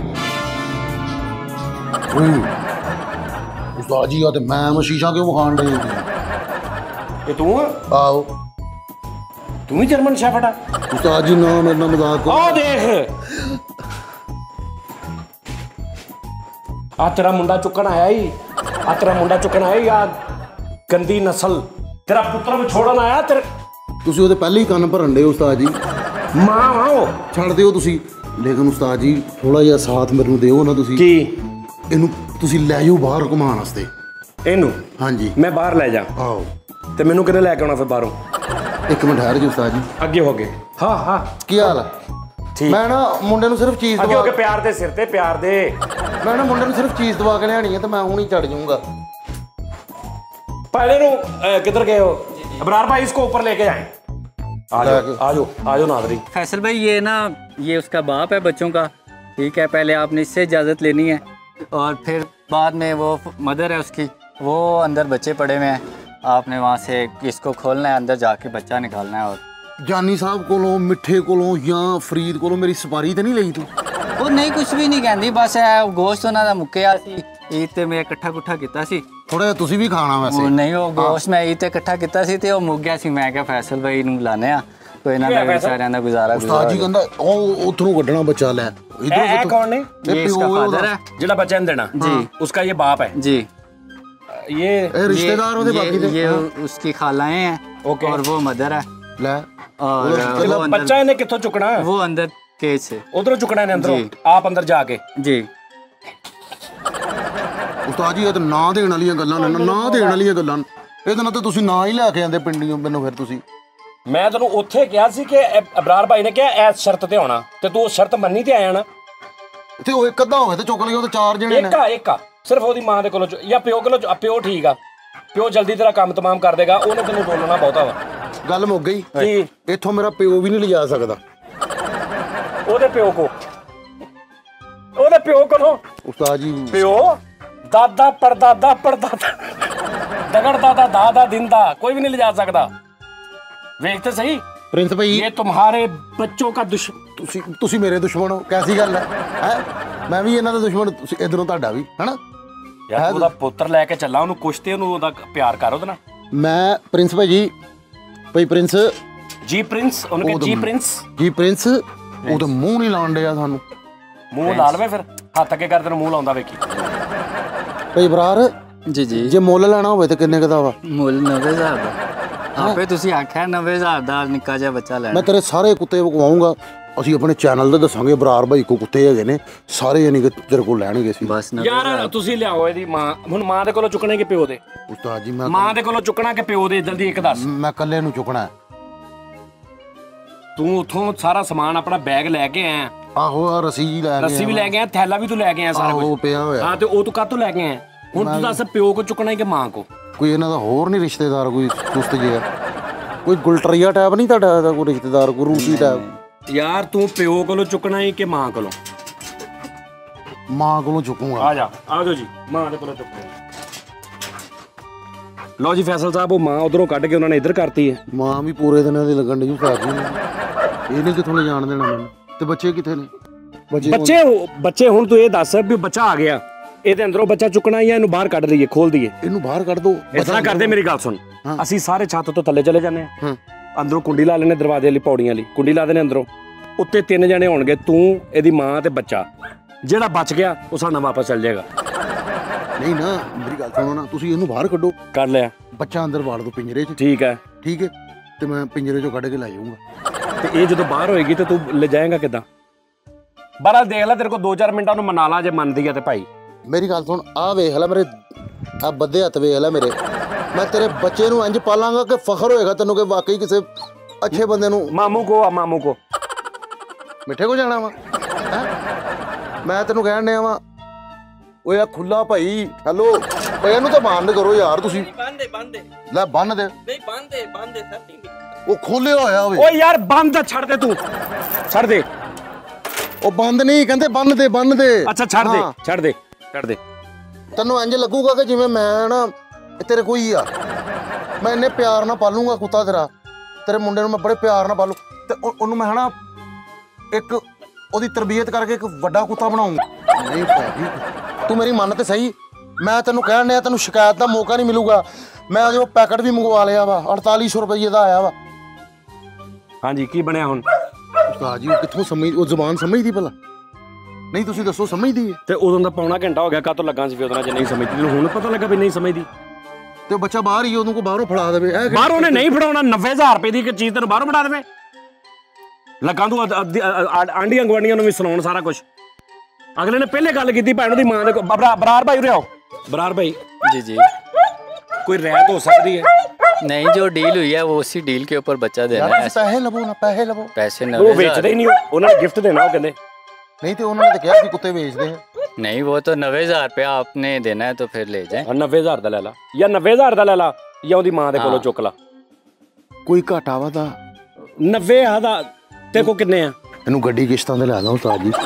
S2: ਉਸਤਾਦ ਜੀ ਆ ਤੇ ਮੈਂ ਸ਼ੀਸ਼ਾ ਕਿਉਂ ਵਿਖਾਣ ਦੇ?
S1: ਇਹ ਤੂੰ ਆ?
S2: ਆਓ
S1: ਤੂੰ ਹੀ ਜਰਮਨ ਸ਼ੈਫਰਡ ਆ?
S2: ਉਸਤਾਦ ਜੀ ਨਾ ਮੇਰੇ ਨਾਲ ਮਜ਼ਾਕ ਕਰੋ।
S1: ਆ ਦੇਖ ਆ ਤੇਰਾ ਮੁੰਡਾ ਚੁੱਕਣ ਆਇਆ ਹੀ, ਆ ਤੇਰਾ ਮੁੰਡਾ ਚੁੱਕਣ ਆਇਆ ਹੀ। ਆ ਗੰਦੀ ਨਸਲ ਤੇਰਾ ਪੁੱਤਰ ਵਿਛੋੜਨ ਆਇਆ ਤੇਰੇ।
S2: ਤੁਸੀਂ ਉਹਦੇ ਪਹਿਲੇ ਹੀ ਕੰਨ ਭਰਨ ਦੇ ਉਸਤਾਦ ਜੀ।
S1: ਮਾਂ ਵਾਓ
S2: ਛੱਡ ਦਿਓ ਤੁਸੀਂ, ਲੇਕਿਨ ਉਸਤਾਦ ਜੀ ਥੋੜਾ ਜਿਹਾ ਸਾਥ ਮੈਨੂੰ ਦਿਓ ਨਾ ਤੁਸੀਂ।
S1: ਕੀ?
S2: ਇਹਨੂੰ ਤੁਸੀਂ ਲੈ ਜਾਓ ਬਾਹਰ ਘੁਮਾਉਣ ਵਾਸਤੇ।
S1: ਇਹਨੂੰ?
S2: ਹਾਂਜੀ
S1: ਮੈਂ ਬਾਹਰ ਲੈ ਜਾ।
S2: ਆਓ
S1: ਤੇ ਮੈਨੂੰ ਕਿਹਨੇ ਲੈ ਕੇ ਆਉਣਾ ਫਿਰ ਬਾਹਰੋਂ?
S2: 1 ਮਿੰਟ ਠਹਿਰ ਜੀ ਉਸਤਾਦ ਜੀ।
S1: ਅੱਗੇ ਹੋ ਗਏ। ਹਾਂ ਹਾਂ
S2: ਕੀ ਹਾਲ ਹੈ?
S1: ਠੀਕ।
S2: ਮੈਂ ਨਾ ਮੁੰਡੇ ਨੂੰ ਸਿਰਫ ਚੀਜ਼
S1: ਅੱਗੇ ਹੋ
S2: ਦਵਾ
S1: ਕੇ ਪਿਆਰ ਦੇ ਸਿਰ ਤੇ ਪਿਆਰ ਦੇ।
S2: ਮੈਂ ਨਾ ਮੁੰਡੇ ਨੂੰ ਸਿਰਫ ਚੀਜ਼ ਦਵਾ ਕੇ ਲਿਆਣੀ ਹੈ ਤੇ ਮੈਂ ਹੁਣ ਹੀ ਚੜ ਜਾਊਂਗਾ।
S1: पहले नु किधर गए हो अबरार भाई? इसको ऊपर लेके आए। आ जाओ नादरी।
S3: फैसल भाई ये ना ये उसका बाप है बच्चों का, ठीक है। पहले आपने इससे इजाज़त लेनी है और फिर बाद में वो मदर है उसकी, वो अंदर बच्चे पड़े हुए हैं। आपने वहाँ से इसको खोलना है, अंदर जाके बच्चा निकालना है। और
S2: जानी साहब कोलों मिठे कोलों या फरीद कोलों मेरी सपारी तो नहीं ली तू?
S3: वो नहीं कुछ भी नहीं कहती, बस गोश्त उन्होंने मुक्किया सी ईद ते मैं इकट्ठा कुट्ठा किया सी।
S2: थोड़ा तुसी भी खाना वैसे?
S3: वो नहीं वो गोश्त मैं ईद ते इकट्ठा किया सी ते वो मुक गया सी। मैं क्या फैसल भाई नूं बुलाने आ, कोई ना बेचारियां दा गुजारा
S2: उस्ताद जी कहंदा ओ उथरों कढना बच्चा ले।
S1: ए कौन है?
S3: ये इसका फादर है
S1: जेड़ा बच्चा ने देना जी, उसका ये बाप है
S3: जी।
S1: ये
S2: रिश्तेदार होते बाकी दे।
S3: ये उसकी खालाएं हैं और वो मदर है
S2: ले।
S3: और
S1: बच्चा इन्हें कित्थों चुकना?
S3: वो अंदर केज से
S1: उधरों चुकना है अंदरों, आप अंदर जाके
S3: जी।
S2: ਉਸਤਾਦ ਜੀ ਇਹ ਤਾਂ ਨਾ ਦੇਣ ਵਾਲੀਆਂ ਗੱਲਾਂ ਨੇ, ਨਾ ਦੇਣ ਵਾਲੀਆਂ ਗੱਲਾਂ। ਇਹਦੇ ਨਾਲ ਤਾਂ ਤੁਸੀਂ ਨਾ ਹੀ ਲੈ ਕੇ ਆਂਦੇ ਪਿੰਡੀਓਂ ਮੈਨੂੰ। ਫਿਰ ਤੁਸੀਂ
S1: ਮੈਂ ਤੈਨੂੰ ਉੱਥੇ ਕਿਹਾ ਸੀ ਕਿ ਅਬਰਾਰ ਭਾਈ ਨੇ ਕਿਹਾ ਐਸ ਸ਼ਰਤ ਤੇ ਆਉਣਾ ਤੇ ਤੂੰ ਉਹ ਸ਼ਰਤ ਮੰਨੀ ਤੇ ਆਇਆ ਨਾ।
S2: ਤੇ ਉਹ ਇੱਕ ਅੱਧਾ ਹੋਵੇ ਤੇ ਚੁੱਕ ਲਿਓ ਤੇ 4 ਜਣੇ ਨੇ।
S1: ਇੱਕ ਸਿਰਫ ਉਹਦੀ ਮਾਂ ਦੇ ਕੋਲੋਂ ਜਾਂ ਪਿਓ ਕੋਲੋਂ। ਪਿਓ ਠੀਕ ਆ, ਪਿਓ ਜਲਦੀ ਤੇਰਾ ਕੰਮ ਤਮਾਮ ਕਰ ਦੇਗਾ, ਉਹਨੇ ਤੈਨੂੰ ਬੋਲਣਾ ਬਹੁਤਾ ਵਾ।
S2: ਗੱਲ ਮੁੱਕ ਗਈ।
S1: ਕੀ?
S2: ਇੱਥੋਂ ਮੇਰਾ ਪਿਓ ਵੀ ਨਹੀਂ ਲਿਜਾ ਸਕਦਾ।
S1: ਉਹਦੇ ਪਿਓ ਕੋਲੋਂ
S2: ਉਸਤਾਦ ਜੀ
S1: ਪਿਓ ਦਾਦਾ ਪੜਦਾਦਾ ਦਗੜ ਦਾਦਾ ਦਿੰਦਾ ਕੋਈ भी नहीं ले जा सकता। ਵੇਖते सही
S2: ਪ੍ਰਿੰਸ ਭਾਈ
S1: ये तुम्हारे बच्चों का
S2: ਤੁਸੀਂ ਮੇਰੇ ਦੁਸ਼ਮਣ ਹੋ? ਕੈਸੀ ਗੱਲ ਹੈ? ਮੈਂ ਵੀ ਇਹਨਾਂ ਦਾ ਦੁਸ਼ਮਣ, ਤੁਸੀਂ ਇਧਰੋਂ ਤੁਹਾਡਾ ਵੀ ਹੈਨਾ।
S1: ਯਾਰ ਉਹਦਾ ਪੁੱਤਰ ਲੈ ਕੇ ਚੱਲਾ, ਉਹਨੂੰ ਕੁਛ ਤੇ ਉਹਨੂੰ ਉਹਦਾ ਪਿਆਰ ਕਰ ਉਹਦੇ ਨਾਲ।
S2: ਮੈਂ ਪ੍ਰਿੰਸ ਭਾਈ ਪ੍ਰਿੰਸ
S1: ਜੀ ਪ੍ਰਿੰਸ, ਉਹਨੂੰ ਕਹੇ ਜੀ ਪ੍ਰਿੰਸ।
S2: ਜੀ ਪ੍ਰਿੰਸ ਉਹ ਤਾਂ ਮੂੰਹ ਨਹੀਂ ਲਾਣ ਡਿਆ ਸਾਨੂੰ।
S1: ਮੂੰਹ ਲਾ ਲਵੇ ਫਿਰ, ਹੱਥ ਅੱਗੇ ਕਰ ਤੈਨੂੰ ਮੂੰਹ ਲਾਉਂਦਾ ਵੇਖੀ।
S2: ਭਾਈ ਬਰਾਰ
S3: जी जी।
S2: ਜੇ ਮੁੱਲ ਲੈਣਾ ਹੋਵੇ ਤਾਂ ਕਿੰਨੇ ਦਾ ਵਾ?
S3: ਮੁੱਲ 90,000 ਦਾ। ਆਪੇ ਤੁਸੀਂ ਆਖਿਆ 90,000 ਦਾ ਨਿੱਕਾ ਜਿਹਾ ਬੱਚਾ ਲੈਣਾ।
S2: ਮੈਂ ਤੇਰੇ ਸਾਰੇ ਕੁੱਤੇ ਵਿਕਵਾਉਂਗਾ। ਅਸੀਂ ਆਪਣੇ ਚੈਨਲ ਤੇ ਦੱਸਾਂਗੇ ਬਰਾਰ ਭਾਈ ਕੋ ਕੁੱਤੇ ਹੈਗੇ ਨੇ ਸਾਰੇ, ਯਾਨੀ ਕਿ ਤੇਰੇ ਕੋਲ ਲੈਣਗੇ ਸੀ।
S3: ਬਸ
S1: ਯਾਰ ਤੁਸੀਂ ਲਿਆਓ ਇਹਦੀ ਮਾਂ। ਹੁਣ ਮਾਂ ਦੇ ਕੋਲੋਂ ਚੁੱਕਣੇ ਕਿ ਪਿਓ ਦੇ?
S2: ਉਸਤਾਦ ਜੀ ਮੈਂ
S1: ਮਾਂ ਦੇ ਕੋਲੋਂ ਚੁੱਕਣਾ ਕਿ ਪਿਓ ਦੇ? ਜਲਦੀ ਇੱਕ ਦੱਸ।
S2: ਮੈਂ ਇਕੱਲੇ ਨੂੰ ਚੁੱਕਣਾ।
S1: ਤੂੰ ਉੱਥੋਂ ਸਾਰਾ ਸਮਾਨ ਆਪਣਾ ਬੈਗ ਲੈ ਕੇ ਆਇਆ?
S2: ਆਹੋ ਰੱਸੀ ਲੈ ਕੇ
S1: ਰੱਸੀ ਵੀ ਲੈ ਕੇ ਆਇਆ, ਥੈਲਾ ਵੀ ਤੂੰ ਲੈ ਕੇ ਆਇਆ ਸਾਰਾ
S2: ਉਹ ਪਿਆ ਹੋਇਆ।
S1: ਹਾਂ ਤੇ ਉਹ ਤੂੰ ਕਾਹਤੋਂ ਲੈ ਕੇ ਆਇਆ? ਹੁਣ ਤੂੰ ਦੱਸ ਪਿਓ ਕੋ ਚੁੱਕਣਾ ਹੈ ਕਿ ਮਾਂ ਕੋ?
S2: ਕੋਈ ਇਹਨਾਂ ਦਾ ਹੋਰ ਨਹੀਂ ਰਿਸ਼ਤੇਦਾਰ ਕੋਈ ਸੁਸਤ ਜਿਹਾ? ਕੋਈ ਗੁਲਟਰੀਆ ਟਾਈਪ ਨਹੀਂ ਤੁਹਾਡਾ ਕੋਈ ਰਿਸ਼ਤੇਦਾਰ ਕੋਈ ਰੂਸੀ ਟਾਈਪ?
S1: ਯਾਰ ਤੂੰ ਪਿਓ ਕੋਲੋਂ ਚੁੱਕਣਾ ਹੈ ਕਿ ਮਾਂ ਕੋਲੋਂ?
S2: ਮਾਂ ਕੋਲੋਂ ਚੁੱਕੂਗਾ।
S1: ਆ ਜਾਓ ਜੀ, ਮਾਂ ਦੇ ਕੋਲੋਂ ਚੁੱਕਣਾ। ਲਓ ਜੀ ਫੈਸਲ ਸਾਹਿਬ, ਉਹ ਮਾਂ ਉਧਰੋਂ ਕੱਢ ਕੇ ਉਹਨਾਂ ਨੇ ਇੱਧਰ ਕਰਤੀ ਹੈ।
S2: ਮਾਂ ਵੀ ਪੂਰੇ ਦਿਨਾਂ ਦੀ ਲੱਗਣ ਦੀ ਫਾਇਦਾ ਇਹਨੇ ਕਿੱਥੋਂ ਲੈ ਜਾਣ ਦੇਣਾ ਮੈਨੂੰ? ਤੇ ਬੱਚੇ ਕਿੱਥੇ ਨੇ?
S1: ਬੱਚੇ ਹੁਣ ਤੂੰ ਇਹ ਦੱਸ ਵੀ ਬੱਚਾ ਆ ਗਿਆ, ਇਹਦੇ ਅੰਦਰੋਂ ਬੱਚਾ ਚੁੱਕਣਾ ਜਾਂ ਇਹਨੂੰ ਬਾਹਰ ਕੱਢ ਲਈਏ, ਖੋਲ ਦਈਏ?
S2: ਇਹਨੂੰ ਬਾਹਰ ਕੱਢ ਦੋ।
S1: ਇਸ ਤਰ੍ਹਾਂ ਕਰਦੇ, ਮੇਰੀ ਗੱਲ ਸੁਣ, ਅਸੀਂ ਸਾਰੇ ਛੱਤ ਤੋਂ ਥੱਲੇ ਚਲੇ ਜਾਂਦੇ ਹਾਂ, ਅੰਦਰੋਂ ਕੁੰਡੀ ਲਾ ਲੈਣੇ, ਦਰਵਾਜ਼ੇ ਵਾਲੀ ਪੌੜੀਆਂ ਵਾਲੀ ਕੁੰਡੀ ਲਾ ਦੇਣੇ, ਅੰਦਰੋਂ ਉੱਤੇ 3 ਜਣੇ ਹੋਣਗੇ, ਤੂੰ, ਇਹਦੀ ਮਾਂ ਤੇ ਬੱਚਾ। ਜਿਹੜਾ ਬਚ ਗਿਆ ਉਹ ਸਾਡਾ ਵਾਪਸ ਚੱਲ ਜਾਏਗਾ।
S2: ਨਹੀਂ ਨਾ, ਮੇਰੀ ਗੱਲ ਸੁਣੋ ਨਾ, ਤੁਸੀਂ ਇਹਨੂੰ ਬਾਹਰ ਕੱਢੋ।
S1: ਕਰ ਲਿਆ।
S2: ਬੱਚਾ ਅੰਦਰ ਵਾੜ ਦੋ ਪਿੰਜਰੇ 'ਚ।
S1: ਠੀਕ ਹੈ
S2: ਤੇ ਮੈਂ ਪਿੰਜਰੇ 'ਚੋਂ ਕੱਢ ਕੇ ਲੈ ਜਾਊਂਗਾ।
S1: ਤੇ ਇਹ ਜਦੋਂ ਬਾਹਰ ਹੋਏਗੀ ਤੇ ਤੂੰ ਲੈ ਜਾਏਗਾ ਕਿੱਦਾਂ? ਬਾਹਰ ਦੇਖ ਲੈ, ਤੇਰੇ ਕੋਲ 2-4 ਮਿੰਟਾਂ ਨੂੰ ਮਨਾ ਲਾ, ਜੇ ਮੰਨਦੀ ਆ ਤੇ ਭਾਈ।
S2: ਮੇਰੀ ਗੱਲ ਸੁਣ, ਆ ਵੇਖ ਲੈ ਮੇਰੇ ਆ ਬੱਦੇ ਹੱਥ ਵੇਖ ਲੈ ਮੇਰੇ। ਮੈਂ ਤੇਰੇ ਬੱਚੇ ਨੂੰ ਇੰਜ ਪਾਲਾਂਗਾ ਕਿ ਫਖਰ ਹੋਏਗਾ ਤੈਨੂੰ ਕਿ ਵਾਕਈ ਕਿਸੇ ਅੱਛੇ ਬੰਦੇ ਨੂੰ।
S1: ਮਾਮੂ ਕੋ
S2: ਮਿੱਠੇ ਕੋ ਜਾਣਾ ਵਾ? ਮੈਂ ਤੈਨੂੰ ਕਹਿਣ ਡਿਆ ਵਾ, ਓਏ ਆ ਖੁੱਲਾ ਭਾਈ। ਹੈਲੋ ਓਏ, ਇਹਨੂੰ ਤਾਂ ਬੰਦ ਕਰੋ ਯਾਰ ਤੁਸੀਂ।
S4: ਬੰਦੇ
S2: ਲੈ ਬੰਨ ਦੇ।
S4: ਨਹੀਂ ਬੰਦੇ ਸਰ,
S2: ਉਹ ਖੋਲਿਆ ਹੋਇਆ ਹੋਵੇ।
S1: ਓਏ ਯਾਰ ਬੰਦ ਛੱਡ ਦੇ, ਤੂੰ ਛੱਡ ਦੇ।
S2: ਉਹ ਬੰਦ ਨਹੀਂ ਕਹਿੰਦੇ, ਬੰਨ ਦੇ।
S1: ਅੱਛਾ ਛੱਡ ਦੇ।
S2: ਤੈਨੂੰ ਇੰਜ ਲੱਗੂਗਾ ਕਿ ਜਿਵੇਂ ਮੈਂ ਨਾ ਤੇਰੇ ਕੋਈ ਆ। ਮੈਂ ਇੰਨੇ ਪਿਆਰ ਨਾਲ ਪਾਲੂੰਗਾ ਕੁੱਤਾ ਤੇਰੇ ਮੁੰਡੇ ਨੂੰ ਮੈਂ ਬੜੇ ਪਿਆਰ ਨਾਲ ਪਾਲੂ, ਤੇ ਉਹਨੂੰ ਮੈਂ ਹਨਾ ਇੱਕ ਉਹਦੀ ਤਰਬੀਅਤ ਕਰਕੇ ਇੱਕ ਵੱਡਾ ਕੁੱਤਾ ਬਣਾਉਂਗਾ। ਨਹੀਂ ਭਾਜੀ, ਤੂੰ ਮੇਰੀ ਮੰਨ ਤੇ ਸਹੀ। ਮੈਂ ਤੈਨੂੰ ਕਹਿਣ ਡਿਆ, ਤੈਨੂੰ ਸ਼ਿਕਾਇਤ ਦਾ ਮੌਕਾ ਨਹੀਂ ਮਿਲੂਗਾ। ਮੈਂ ਉਹਦੇ ਪੈਕਟ ਵੀ ਮੰਗਵਾ ਲਿਆ ਵਾ, 4800 ਰੁਪਏ ਦਾ ਆਇਆ ਵਾ।
S1: ਹਾਂਜੀ, ਕੀ ਬਣਿਆ ਹੁਣ?
S2: ਉਸਤਾਦ ਜੀ, ਕਿੱਥੋਂ ਸਮਝ, ਉਹ ਜ਼ੁਬਾਨ ਸਮਝਦੀ ਭਲਾ? ਨਹੀਂ ਤੁਸੀਂ ਦੱਸੋ, ਸਮਝਦੀ ਹੈ?
S1: ਤੇ ਉਦੋਂ ਦਾ ਪੌਣਾ ਘੰਟਾ ਹੋ ਗਿਆ, ਕਾਹਤੋਂ ਲੱਗਾ ਸੀ ਫਿਰ ਉਹਦੇ ਨਾਲ? ਜੇ ਨਹੀਂ ਸਮਝਦੀ, ਹੁਣ ਪਤਾ ਲੱਗਾ ਵੀ ਨਹੀਂ ਸਮਝਦੀ।
S2: ਤੇ ਬੱਚਾ ਬਾਹਰ ਹੀ, ਉਹਨੂੰ ਕੋ ਬਾਹਰੋਂ ਫੜਾ ਦੇਵੇ।
S1: ਬਾਹਰੋਂ ਉਹਨੇ ਨਹੀਂ ਫੜਾਉਣਾ। 90000 ਰੁਪਏ ਦੀ ਇੱਕ ਚੀਜ਼ ਤੈਨੂੰ ਬਾਹਰੋਂ ਫੜਾ ਦੇਵੇ? ਲੱਗਾ ਤੂੰ ਆਂਢੀਆਂ ਗੁਆਂਢੀਆਂ ਨੂੰ ਵੀ ਸੁਣਾਉਣ ਸਾਰਾ ਕੁਝ। ਅਗਲੇ ਨੇ ਪਹਿਲੇ ਗੱਲ ਕੀਤੀ ਭੈਣ ਦੀ ਮਾਂ ਦੇ। ਬਰਾਰ ਭਾਈ ਉਰੇ ਆਓ। ਬਰਾਰ ਭਾਈ
S3: जी
S1: ਕੋਈ ਰਹਿਤ ਹੋ ਸਕਦੀ ਹੈ?
S3: नहीं, जो डील हुई है वो उसी डील के ऊपर बच्चा देना है।
S2: ਪੈਸੇ ਲਵੋ ਨਾ, ਪੈਸੇ ਲਵੋ।
S3: पैसे
S1: ਉਹ ਵੇਚਦੇ ਹੀ ਨਹੀਂ, ਉਹਨਾਂ ਨੇ ਗਿਫਟ ਦੇਣਾ। ਉਹ ਕਹਿੰਦੇ
S2: ਨਹੀਂ, ਤੇ ਉਹਨਾਂ ਨੇ ਤਾਂ ਕਿਹਾ ਸੀ ਕੁੱਤੇ ਵੇਚਦੇ ਆ।
S3: नहीं, वो तो 90,000 रुपया आपने देना है तो फिर ले जाए।
S1: 90000 ਦਾ ਲੈ ਲਾ, ਜਾਂ 90000 ਦਾ ਲੈ ਲਾ, ਜਾਂ ਉਹਦੀ ਮਾਂ ਦੇ ਕੋਲੋਂ ਚੁੱਕ ਲਾ।
S2: ਕੋਈ ਘਾਟਾ ਵਾਦਾ
S1: 90000 ਦਾ ਤੇ ਕੋ ਕਿੰਨੇ ਆ?
S2: ਇਹਨੂੰ ਗੱਡੀ ਕਿਸ਼ਤਾਂ ਤੇ ਲੈ ਦਾਂ ਉਸਤਾਦ ਜੀ।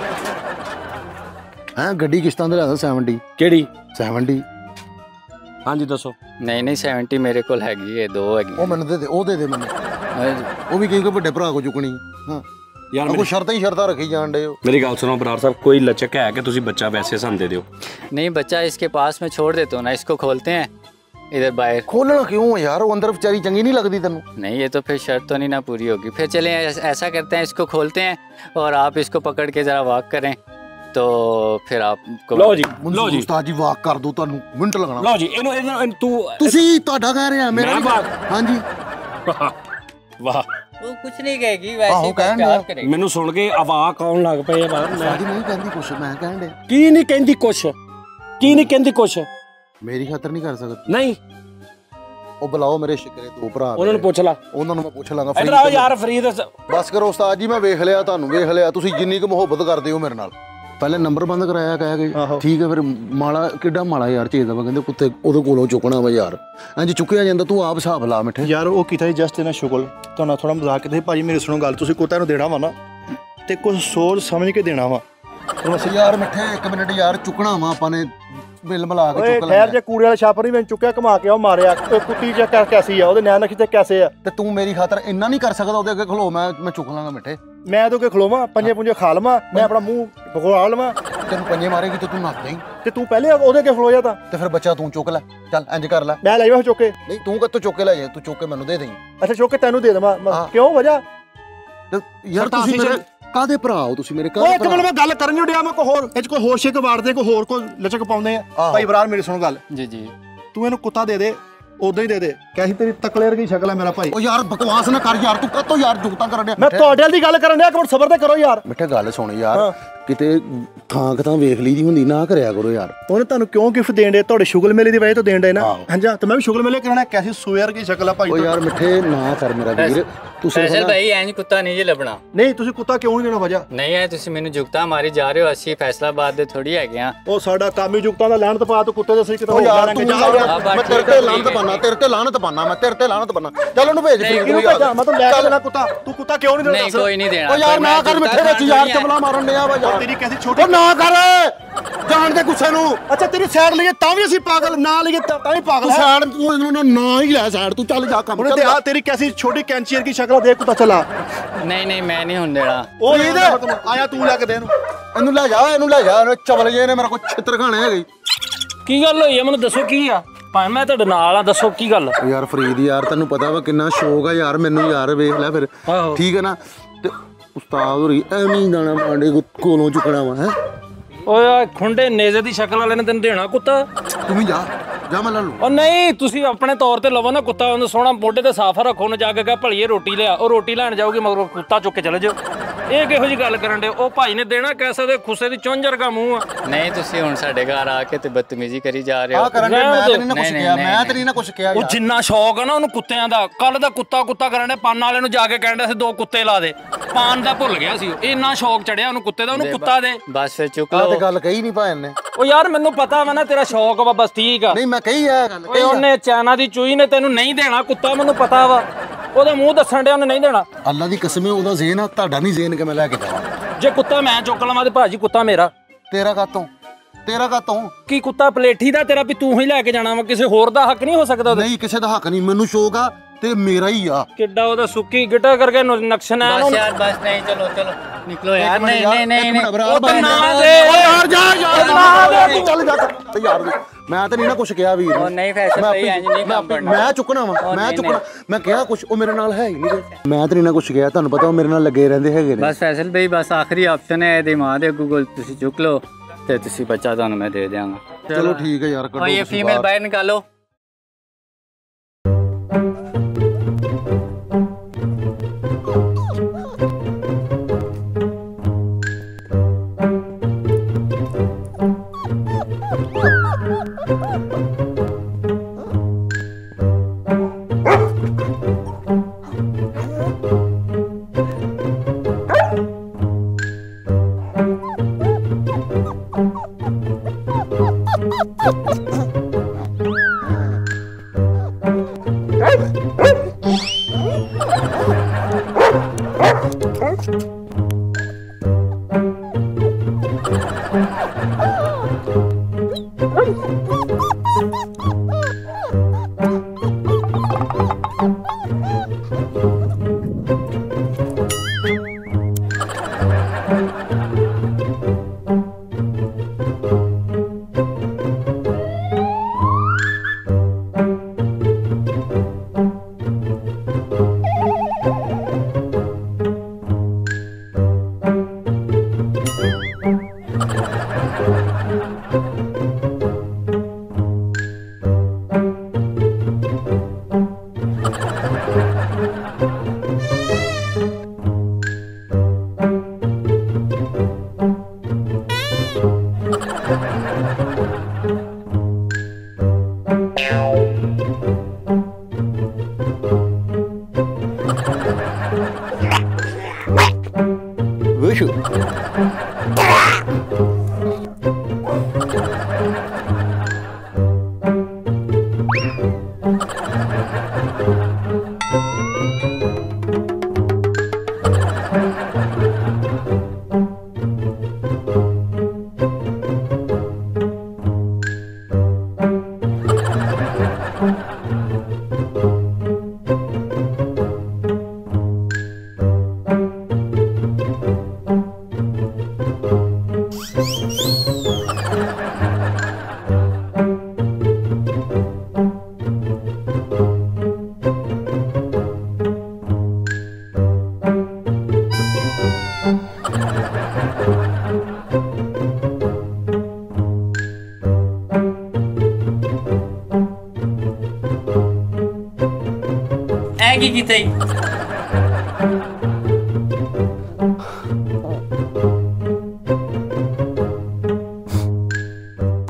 S2: ਗੱਡੀ ਕਿਸ਼ਤਾਂ ਤੇ ਲੈ ਦਾਂ 70।
S1: ਕਿਹੜੀ
S2: 70?
S1: ਹਾਂਜੀ ਦੱਸੋ।
S3: नहीं 70 मेरे को हैगी है, 2 हैगी।
S2: ਉਹ ਮੈਨੂੰ ਦੇ ਦੇ, ਉਹ ਦੇ ਦੇ ਮੈਨੂੰ। ਉਹ ਵੀ ਕਿਉਂਕਿ ਵੱਡੇ ਭਰਾ ਕੋ ਚੁੱਕਣੀ। ਹਾਂ
S1: ਯਾਰ
S2: ਕੋਈ ਸ਼ਰਤਾਂ ਰੱਖੀ ਜਾਣ ਡੇ ਹੋ।
S1: ਮੇਰੀ ਗੱਲ ਸੁਣੋ ਬਰਾੜ ਸਾਹਿਬ, ਕੋਈ ਲਚਕ ਹੈ ਕਿ ਤੁਸੀਂ ਬੱਚਾ ਵੈਸੇ ਸਾਨੂੰ ਦੇ ਦਿਓ?
S3: नहीं, बच्चा इसके पास में छोड़ देता हूँ ना, इसको खोलते हैं इधर बाहर।
S2: ਖੋਲਣਾ ਕਿਉਂ ਹੈ ਯਾਰ? ਉਹ ਅੰਦਰ ਵਿਚਾਰੀ ਚੰਗੀ ਨਹੀਂ ਲੱਗਦੀ ਤੈਨੂੰ?
S3: नहीं, ये तो फिर शर्त तो नहीं ना पूरी होगी। फिर चलें ऐसा करते हैं, इसको खोलते हैं और आप इसको पकड़ के ज़रा वॉक करें तो फिर आपको।
S1: ਲਓ ਜੀ
S2: ਉਸਤਾਦ ਜੀ, ਵਾਕ ਕਰ ਦੋ, ਤੁਹਾਨੂੰ ਮਿੰਟ ਲੱਗਣਾ।
S1: ਲਓ ਜੀ, ਇਹਨੂੰ ਤੂੰ
S2: ਤੁਸੀਂ ਤੁਹਾਡਾ ਕਹਿ ਰਹੇ ਆ, ਮੇਰਾ
S1: ਵਾਕ।
S2: ਹਾਂਜੀ
S1: ਵਾਹ,
S3: वो कुछ नहीं कहेगी, वैसे ही
S2: कहन
S3: प्यार
S2: दिया।
S3: करेगी।
S1: ਮੈਨੂੰ ਸੁਣ ਕੇ ਆਵਾਜ਼ ਆਉਣ ਲੱਗ ਪਈ ਹੈ ਬਾਹਰ।
S2: ਉਸਤਾਦ ਜੀ ਨਹੀਂ ਕਹਿੰਦੀ ਕੁਛ, ਮੈਂ ਕਹਿਣ ਡਿਆ।
S1: ਕੀ ਨਹੀਂ ਕਹਿੰਦੀ ਕੁਛ?
S2: ਮੇਰੀ ਖਾਤਰ ਨਹੀਂ ਕਰ ਸਕਦਾ?
S1: ਨਹੀਂ,
S2: ਉਹ ਬੁਲਾਓ ਮੇਰੇ ਸ਼ਿਕਰੇ 2 ਭਰਾ।
S1: ਉਹਨਾਂ ਨੂੰ ਪੁੱਛ ਲਾ।
S2: ਉਹਨਾਂ ਨੂੰ ਮੈਂ ਪੁੱਛ ਲਾਂਗਾ।
S1: ਇੱਧਰ ਆਓ ਯਾਰ, ਫਰੀਦ।
S2: ਬਸ ਕਰੋ ਉਸਤਾਦ ਜੀ, ਮੈਂ ਵੇਖ ਲਿਆ, ਤੁਹਾਨੂੰ ਵੇਖ ਲਿਆ। ਤੁਸੀਂ ਜਿੰਨੀ ਕੁ ਮੁਹੱਬਤ ਕਰਦੇ ਹੋ ਮੇਰੇ ਨਾਲ। ਪਹਿਲੇ ਨੰਬਰ ਬੰਦ ਕਰਾਇਆ ਕਹਿ ਕੇ, ਠੀਕ ਹੈ। ਫਿਰ ਮਾਲਾ ਕਿੱਡਾ ਮਾਲਾ ਯਾਰ ਚੇਦਾ ਵਾ, ਕਹਿੰਦੇ ਕੁੱਤੇ ਉਹਦੇ ਕੋਲੋਂ ਚੁੱਕਣਾ ਵਾ ਯਾਰ। ਇੰਜ ਚੁੱਕਿਆ ਜਾਂਦਾ, ਤੂੰ ਆਪ ਹਿਸਾਬ ਲਾ ਮਿੱਠੇ।
S5: ਯਾਰ ਉਹ ਕੀਤਾ ਸੀ ਜਸਟ ਇਹਨਾਂ ਸ਼ੁਗਲ ਤੁਹਾਨੂੰ ਥੋੜਾ ਮਜ਼ਾਕ ਕਰਦੇ। ਭਾਜੀ ਮੇਰੀ ਸੁਣੋ ਗੱਲ, ਤੁਸੀਂ ਕੁੱਤਾ ਨੂੰ ਦੇਣਾ ਵਾ ਨਾ ਤੇ ਕੁਝ ਸੋਚ ਸਮਝ ਕੇ ਦੇਣਾ ਵਾ।
S2: ਯਾਰ ਮਿੱਠੇ 1 ਮਿੰਟ ਯਾਰ, ਚੁੱਕਣਾ ਵਾ ਆਪਾਂ ਨੇ, ਬਿੱਲ ਮਿਲਾ ਕੇ ਚੁੱਕ
S5: ਖੈਰ ਜੇ ਕੂੜੇ ਵਾਲਾ ਛਾਪਰ ਨਹੀਂ ਮੈਨੂੰ ਚੁੱਕਿਆ, ਘੁਮਾ ਕੇ ਉਹ ਮਾਰਿਆ। ਕੁੱਤੀ ਚ ਕੈਸੀ ਆ, ਉਹਦੇ ਨੈਣ ਨਖੀ ਤੇ ਕੈਸੇ ਆ।
S2: ਤੇ ਤੂੰ ਮੇਰੀ ਖਾਤਰ ਇੰਨਾ ਨਹੀਂ ਕਰ ਸਕਦਾ? ਉਹਦੇ ਅੱਗੇ ਖਲੋ, ਮੈਂ ਚੁੱਕ ਲਾਂਗਾ ਮਿੱਠੇ।
S5: ਮੈਂ ਤਾਂ ਕਿ ਖਲੋਵਾਂ, ਪੰਜੇ ਖਾ ਲਵਾਂ, ਮੈਂ ਆਪਣਾ ਮੂੰਹ ਭਗਵਾ ਲਵਾਂ।
S2: ਤੈਨੂੰ ਪੰਜੇ ਮਾਰੇਗੀ ਤੇ ਤੂੰ ਨੱਸ ਦੇਈਂ।
S5: ਤੇ ਤੂੰ ਪਹਿਲੇ ਉਹਦੇ ਅੱਗੇ ਖਲੋ ਜਾ ਤਾਂ।
S2: ਤੇ ਫਿਰ ਬੱਚਾ ਤੂੰ ਚੁੱਕ ਲੈ, ਚੱਲ ਇੰਜ ਕਰ ਲੈ।
S5: ਮੈਂ ਲੈ ਜਾਵਾਂ ਚੁੱਕ ਕੇ?
S2: ਨਹੀਂ, ਤੂੰ ਕਿੱਥੋਂ ਚੁੱਕ ਕੇ ਲੈ ਜਾ? ਤੂੰ ਚੁੱਕ ਕੇ ਮੈਨੂੰ ਦੇ ਦੇਈਂ।
S5: ਅੱਛਾ, ਚੁੱਕ ਕੇ ਤੈਨੂੰ ਦੇ ਦੇਵਾਂ? ਕਿਉਂ ਵਜ੍ਹਾ?
S2: ਯਾਰ ਤੁਸੀਂ ਮੇਰੇ ਕਾਦੇ ਭਰਾ ਹੋ? ਤੁਸੀਂ ਮੇਰੇ
S5: ਉਹ ਇੱਕ ਮਿੰਟ ਮੈਂ ਗੱਲ ਕਰਨ ਨੂੰ ਡਿਆ, ਮੈਂ ਕੋਈ ਹੋਰ ਇਹ ਚ ਕੋਈ ਹੋਰ ਸ਼ੇਕ ਵਾਰਦੇ, ਕੋਈ ਹੋਰ ਕੋਈ ਲਚਕ ਪਾਉਂਦੇ ਆ। ਭਾਈ ਬਰਾਰ ਮੇਰੀ ਸੁਣੋ ਗੱਲ।
S3: जी
S5: ਤੂੰ ਇਹਨੂੰ ਕੁੱਤਾ ਦੇ ਦੇ, ਉਦਾਂ ਹੀ ਦੇ ਦੇ। ਕੈਸੀ ਤੇਰੀ ਤਕਲੇ ਵਰਗੀ ਸ਼ਕਲ ਹੈ ਮੇਰਾ ਭਾਈ।
S2: ਉਹ ਯਾਰ ਬਕਵਾਸ ਨਾ ਕਰ ਯਾਰ, ਤੂੰ ਕਾਤੋਂ ਯਾਰ ਜੁਗਤਾਂ ਕਰਨ ਡਿਆ?
S5: ਮੈਂ ਤੁਹਾਡੇ ਵਾਲੀ ਗੱਲ ਕਰਨ ਡਿਆ, ਇੱਕ ਮਿੰਟ ਸਬਰ ਤੇ ਕਰੋ ਯਾਰ।
S2: ਮਿੱਠੇ ਗੱਲ ਸੁਣ ਯਾਰ, ਕਿਤੇ ਥਾਂ ਕਿਤਾਂ ਵੇਖ ਲਈ ਦੀ ਹੁੰਦੀ ਨਾ ਕਰਿਆ ਕਰੋ ਯਾਰ।
S5: ਉਹਨੇ ਤੁਹਾਨੂੰ ਕਿਉਂ ਗਿਫਟ ਦੇਣ ਦੇ? ਤੁਹਾਡੇ ਸ਼ੁਗਲ ਮੇਲੇ ਦੀ ਵਜ੍ਹਾ ਤੋਂ ਦੇਣ ਦੇ ਨਾ। ਹਾਂਜੀ ਤੇ ਮੈਂ ਵੀ ਸ਼ੁਗਲ ਮੇਲੇ ਕਰਾਣਾ। ਕੈਸੀ ਸੋਇਰ ਕੀ ਸ਼ਕਲ ਆ ਭਾਈ।
S2: ਓ ਯਾਰ ਮਿੱਠੇ ਨਾ ਕਰ ਮੇਰਾ ਵੀਰ। ਤੁਸੀਂ
S3: फैसल भाई इंज कुत्ता नहीं जी लभना।
S5: ਨਹੀਂ ਤੁਸੀਂ ਕੁੱਤਾ ਕਿਉਂ ਨਹੀਂ ਦੇਣਾ ਵਜ੍ਹਾ?
S3: नहीं है तुसी मैनू जुगता मारी जा रहे हो। ਅਸੀਂ फैसलाबाद ਦੇ ਥੋੜੀ ਹੈਗੇ ਆ।
S5: ਉਹ ਸਾਡਾ ਕਾਮੀ ਜੁਗਤਾਂ ਦਾ ਲਾਹਨਤ ਪਾ ਤੂੰ ਕੁੱਤੇ ਦੇ ਸਹੀ ਕਿਤੇ।
S2: ਓ ਯਾਰ ਤੂੰ ਮੈਂ ਤੇਰੇ ਤੇ ਲਾਹਨਤ ਪਾਣਾ, ਤੇਰੇ ਤੇ ਲਾਹਨਤ ਪਾਣਾ, ਮੈਂ ਤੇਰੇ ਤੇ ਲਾਹਨਤ ਪਾਣਾ। ਚੱਲ ਉਹਨੂੰ ਭੇਜ ਫਿਰ
S5: ਕਿਉਂ ਭੇਜਾਂ? ਮੈਂ ਤਾਂ ਲੈ ਕੇ ਦੇਣਾ ਕੁੱਤਾ। ਤੂੰ ਕੁੱਤਾ ਕਿਉਂ ਨਹੀਂ ਦੇਣਾ?
S3: नहीं कोई नहीं देना।
S2: ਓ ਯਾਰ ਨਾ ਕਰ ਮਿੱਠੇ ਵਿੱਚ ਯਾਰ ਚਮਲਾ ਮਾਰਨ ਡਿਆ ਵਾ ਯਾਰ।
S5: ਤੇਰੀ ਕੈਸੀ ਛੋਟੀ।
S2: ਓ ਨਾ ਕਰ ਜਾਣ ਦੇ ਗੁੱਸੇ ਨੂੰ।
S5: ਅੱਛਾ ਤੇਰੀ ਸਾਈਡ ਲਈਏ ਤਾਂ ਵੀ ਅਸੀਂ ਪਾਗਲ, ਨਾ ਲਈਏ ਤਾਂ ਵੀ ਪਾਗਲ।
S2: ਤੂੰ ਸਾਈਡ ਤੂੰ ਨਾ ਹੀ ਲੈ ਸਾਈਡ ਤੂੰ ਚੱਲ ਜਾ ਕੰਮ
S5: ਉਹਨੇ ਤੇ ਆ ਤੇਰੀ ਕੈਸੀ ਛੋਟੀ ਕੈਂਚੀਅਰ ਕੀ ਸ਼ਕਲ ਦੇਖ ਕੁੱਤਾ ਚਲਾ।
S3: नहीं नहीं मैं नहीं हुन देना।
S5: ਉਹ ਆਇਆ ਤੂੰ ਲੈ ਕੇ ਦੇ ਇਹਨੂੰ।
S2: ਇਹਨੂੰ ਲੈ ਜਾ, ਇਹਨੂੰ ਲੈ ਜਾ। ਇਹਨੂੰ ਚਵਲ ਜੇ ਨੇ ਮੇਰਾ ਕੋਈ ਛਿੱਤਰ ਖਾਣੇ ਹੈਗੇ।
S1: ਕੀ ਗੱਲ ਹੋਈ ਆ ਮੈਨੂੰ ਦੱਸੋ ਕੀ ਆ? ਭਾਵੇਂ ਮੈਂ ਤੁਹਾਡੇ ਨਾਲ ਆ, ਦੱਸੋ ਕੀ ਗੱਲ?
S2: ਯਾਰ ਫਰੀਦ ਯਾਰ ਤੈਨੂੰ ਪਤਾ ਵਾ ਕਿੰਨਾ ਸ਼ੌਕ ਆ ਯਾਰ ਮੈਨੂੰ ਯਾਰ। ਵੇਖ ਲੈ ਫਿਰ ਠੀਕ ਹੈ ਨਾ। ਤੇ ਉਸਤਾਦ ਹੋਰੀ ਐਵੇਂ ਹੀ ਦਾਣਾ ਪਾਂਡੇ ਕੋਲੋਂ ਚੁੱਕਣਾ ਵਾ ਹੈ।
S1: ਓਏ ਖੁੰਡੇ ਨੇਜ਼ੇ ਦੀ ਸ਼ਕਲ ਵਾਲੇ ਨੇ ਤੈਨੂੰ ਦੇਣਾ ਕੁੱਤਾ?
S2: ਤੂੰ ਵੀ ਜਾ ਜਾ ਮੈਂ ਲੈ ਲੂ।
S1: ਉਹ ਨਹੀਂ ਤੁਸੀਂ ਆਪਣੇ ਤੌਰ ਤੇ ਲਵੋ ਨਾ ਕੁੱਤਾ। ਉਹਨੂੰ ਸੋਹਣਾ ਮੋਢੇ ਤੇ ਸਾਫ ਰੱਖੋ। ਉਹਨੇ ਜਾ ਕੇ ਕਹਾ ਭਲੀਏ ਰੋਟੀ ਲਿਆ। ਉਹ ਰੋਟੀ ਲੈਣ ਜਾਊਗੀ ਮਗਰੋਂ ਕੁੱਤਾ ਚੁੱਕ ਕੇ ਚਲੇ ਜਾਓ। ਇਹ ਕਿਹੋ ਜੀ ਗੱਲ ਕਰਨ ਦੇ? ਉਹ ਭਾਈ ਨੇ ਦੇਣਾ ਕੈਸੇ ਦੇ ਖੁੱਸੇ ਦੀ ਚੁੰਝ ਵਰਗਾ ਮੂੰਹ ਆ।
S3: नहीं तुसी हुन ਸਾਡੇ ਘਰ ਆ ਕੇ ਤੇ ਬਦਤਮੀਜ਼ੀ ਕਰੀ ਜਾ ਰਹੇ ਹੋ।
S2: ਕਰਨ ਦੇ ਮੈਂ ਤੇ ਨਹੀਂ ਨਾ ਕੁਛ ਕਿਹਾ। ਮੈਂ ਤੇ ਨਹੀਂ ਨਾ ਕੁਛ ਕਿਹਾ
S1: ਉਹ ਜਿੰਨਾ ਸ਼ੌਕ ਆ ਨਾ ਉਹਨੂੰ ਕੁੱਤਿਆਂ ਦਾ। ਕੱਲ ਦਾ ਕੁੱਤਾ ਕਰਨ ਦੇ ਪਾਨ ਵਾਲੇ ਨੂੰ ਜਾ ਕੇ ਕਹਿੰਦਾ ਸੀ 2 ਕੁੱਤੇ ਲਾ ਦੇ। ਪਾਨ ਦਾ ਭੁੱਲ ਗਿਆ ਸੀ। ਇੰਨਾ ਸ਼ੌਕ ਚੜਿਆ ਉਹਨੂੰ ਕੁੱਤੇ ਦਾ। ਉਹਨੂੰ ਕੁੱਤਾ ਦੇ
S3: ਬਸ ਫਿਰ ਚੁੱਕ
S2: ਆ ਤੇ
S3: ਲਓ।
S2: ਗੱਲ ਕਹੀ ਨਹੀਂ ਭਾਣ ਨੇ।
S1: ਉਹ ਯਾਰ ਮੈਨੂੰ ਪਤਾ ਵਾ ਨਾ ਤੇਰਾ ਸ਼ੌਕ ਵਾ। ਬਸ ਠੀਕ ਆ।
S2: ਨਹੀਂ ਮੈਂ ਕਹੀ ਆ ਗੱਲ।
S1: ਓਏ ਉਹਨੇ ਚਾਈਨਾ ਦੀ ਚੂਈ ਨੇ ਤੈਨੂੰ ਨਹੀਂ ਦੇਣਾ ਕੁੱਤਾ। ਮੈਨੂੰ ਪਤਾ ਵਾ। ਉਹਦੇ ਮੂੰਹ ਦੱਸਣ ਡਿਆ ਉਹਨੇ ਨਹੀਂ ਦੇਣਾ।
S2: ਅੱਲਾ ਦੀ ਕਸਮ ਹੈ ਉਹਦਾ ਜ਼ੇਨ ਆ ਤੁਹਾਡਾ ਨਹੀਂ ਜ਼ੇਨ ਕਿ ਮੈਂ ਲੈ ਕੇ ਜਾਵਾਂ।
S1: ਜੇ ਕੁੱਤਾ ਮੈਂ ਚੁੱਕ ਲਵਾਂ ਤੇ ਭਾਜੀ ਕੁੱਤਾ ਮੇਰਾ।
S2: ਤੇਰਾ ਕਾਤੋਂ? ਤੇਰਾ ਕਾਤੋਂ?
S1: ਕੀ ਕੁੱਤਾ ਪਲੇਠੀ ਦਾ ਤੇਰਾ ਵੀ ਤੂੰ ਹੀ ਲੈ ਕੇ ਜਾਣਾ ਵਾ? ਕਿਸੇ ਹੋਰ ਦਾ ਹੱਕ ਨਹੀਂ ਹੋ ਸਕਦਾ ਉਹਦੇ?
S2: ਨਹੀਂ ਕਿਸੇ ਦਾ ਹੱਕ ਨਹੀਂ। ਮੈਨੂੰ ਸ਼ੌਕ ਆ ਤੇ ਮੇਰਾ ਹੀ ਆ।
S1: ਕਿੱਡਾ ਉਹਦਾ ਸੁੱਕੀ ਗਿੱਟਾ ਕਰਕੇ ਨਕਸ਼ਨ ਆ
S3: बस यार बस नहीं चलो चलो निकलो यार। नहीं नहीं नहीं नहीं
S1: ਉਹ ਤਾਂ ਨਾ ਦੇ।
S2: ਯਾਰ ਜਾ ਯਾਰ ਤੂੰ ਚੱਲ ਜਾ ਯਾਰ। ਮੈਂ ਤਾਂ ਨਹੀਂ ਨਾ ਕੁਛ ਕਿਹਾ ਵੀਰ।
S3: और नहीं फैसल भाई इंज नहीं काम करना।
S2: ਮੈਂ ਚੁੱਕਣਾ ਵਾ। ਮੈਂ ਚੁੱਕਣਾ। ਮੈਂ ਕਿਹਾ ਕੁਛ ਉਹ ਮੇਰੇ ਨਾਲ ਹੈ ਹੀ ਨਹੀਂ। ਮੈਂ ਤਾਂ ਨਹੀਂ ਨਾ ਕੁਛ ਕਿਹਾ। ਤੁਹਾਨੂੰ ਪਤਾ ਉਹ ਮੇਰੇ ਨਾਲ ਲੱਗੇ ਰਹਿੰਦੇ ਹੈਗੇ ਨੇ।
S3: बस फैसल भाई बस आखिरी ऑप्शन है ਇਹਦੀ ਮਾਂ ਦੇ ਗੂਗਲ ਤੁਸੀਂ ਚੁੱਕ ਲਓ ਤੇ ਤੁਸੀਂ ਬੱਚਾ ਤੁਹਾਨੂੰ ਮੈਂ ਦੇ ਦਿਆਂਗਾ।
S2: ਚਲੋ ਠੀਕ ਹੈ ਯਾਰ।
S3: और ये फीमेल बाहर निकालो।
S2: Wushu.
S3: ਕੀ ਕੀਤਾ ਈ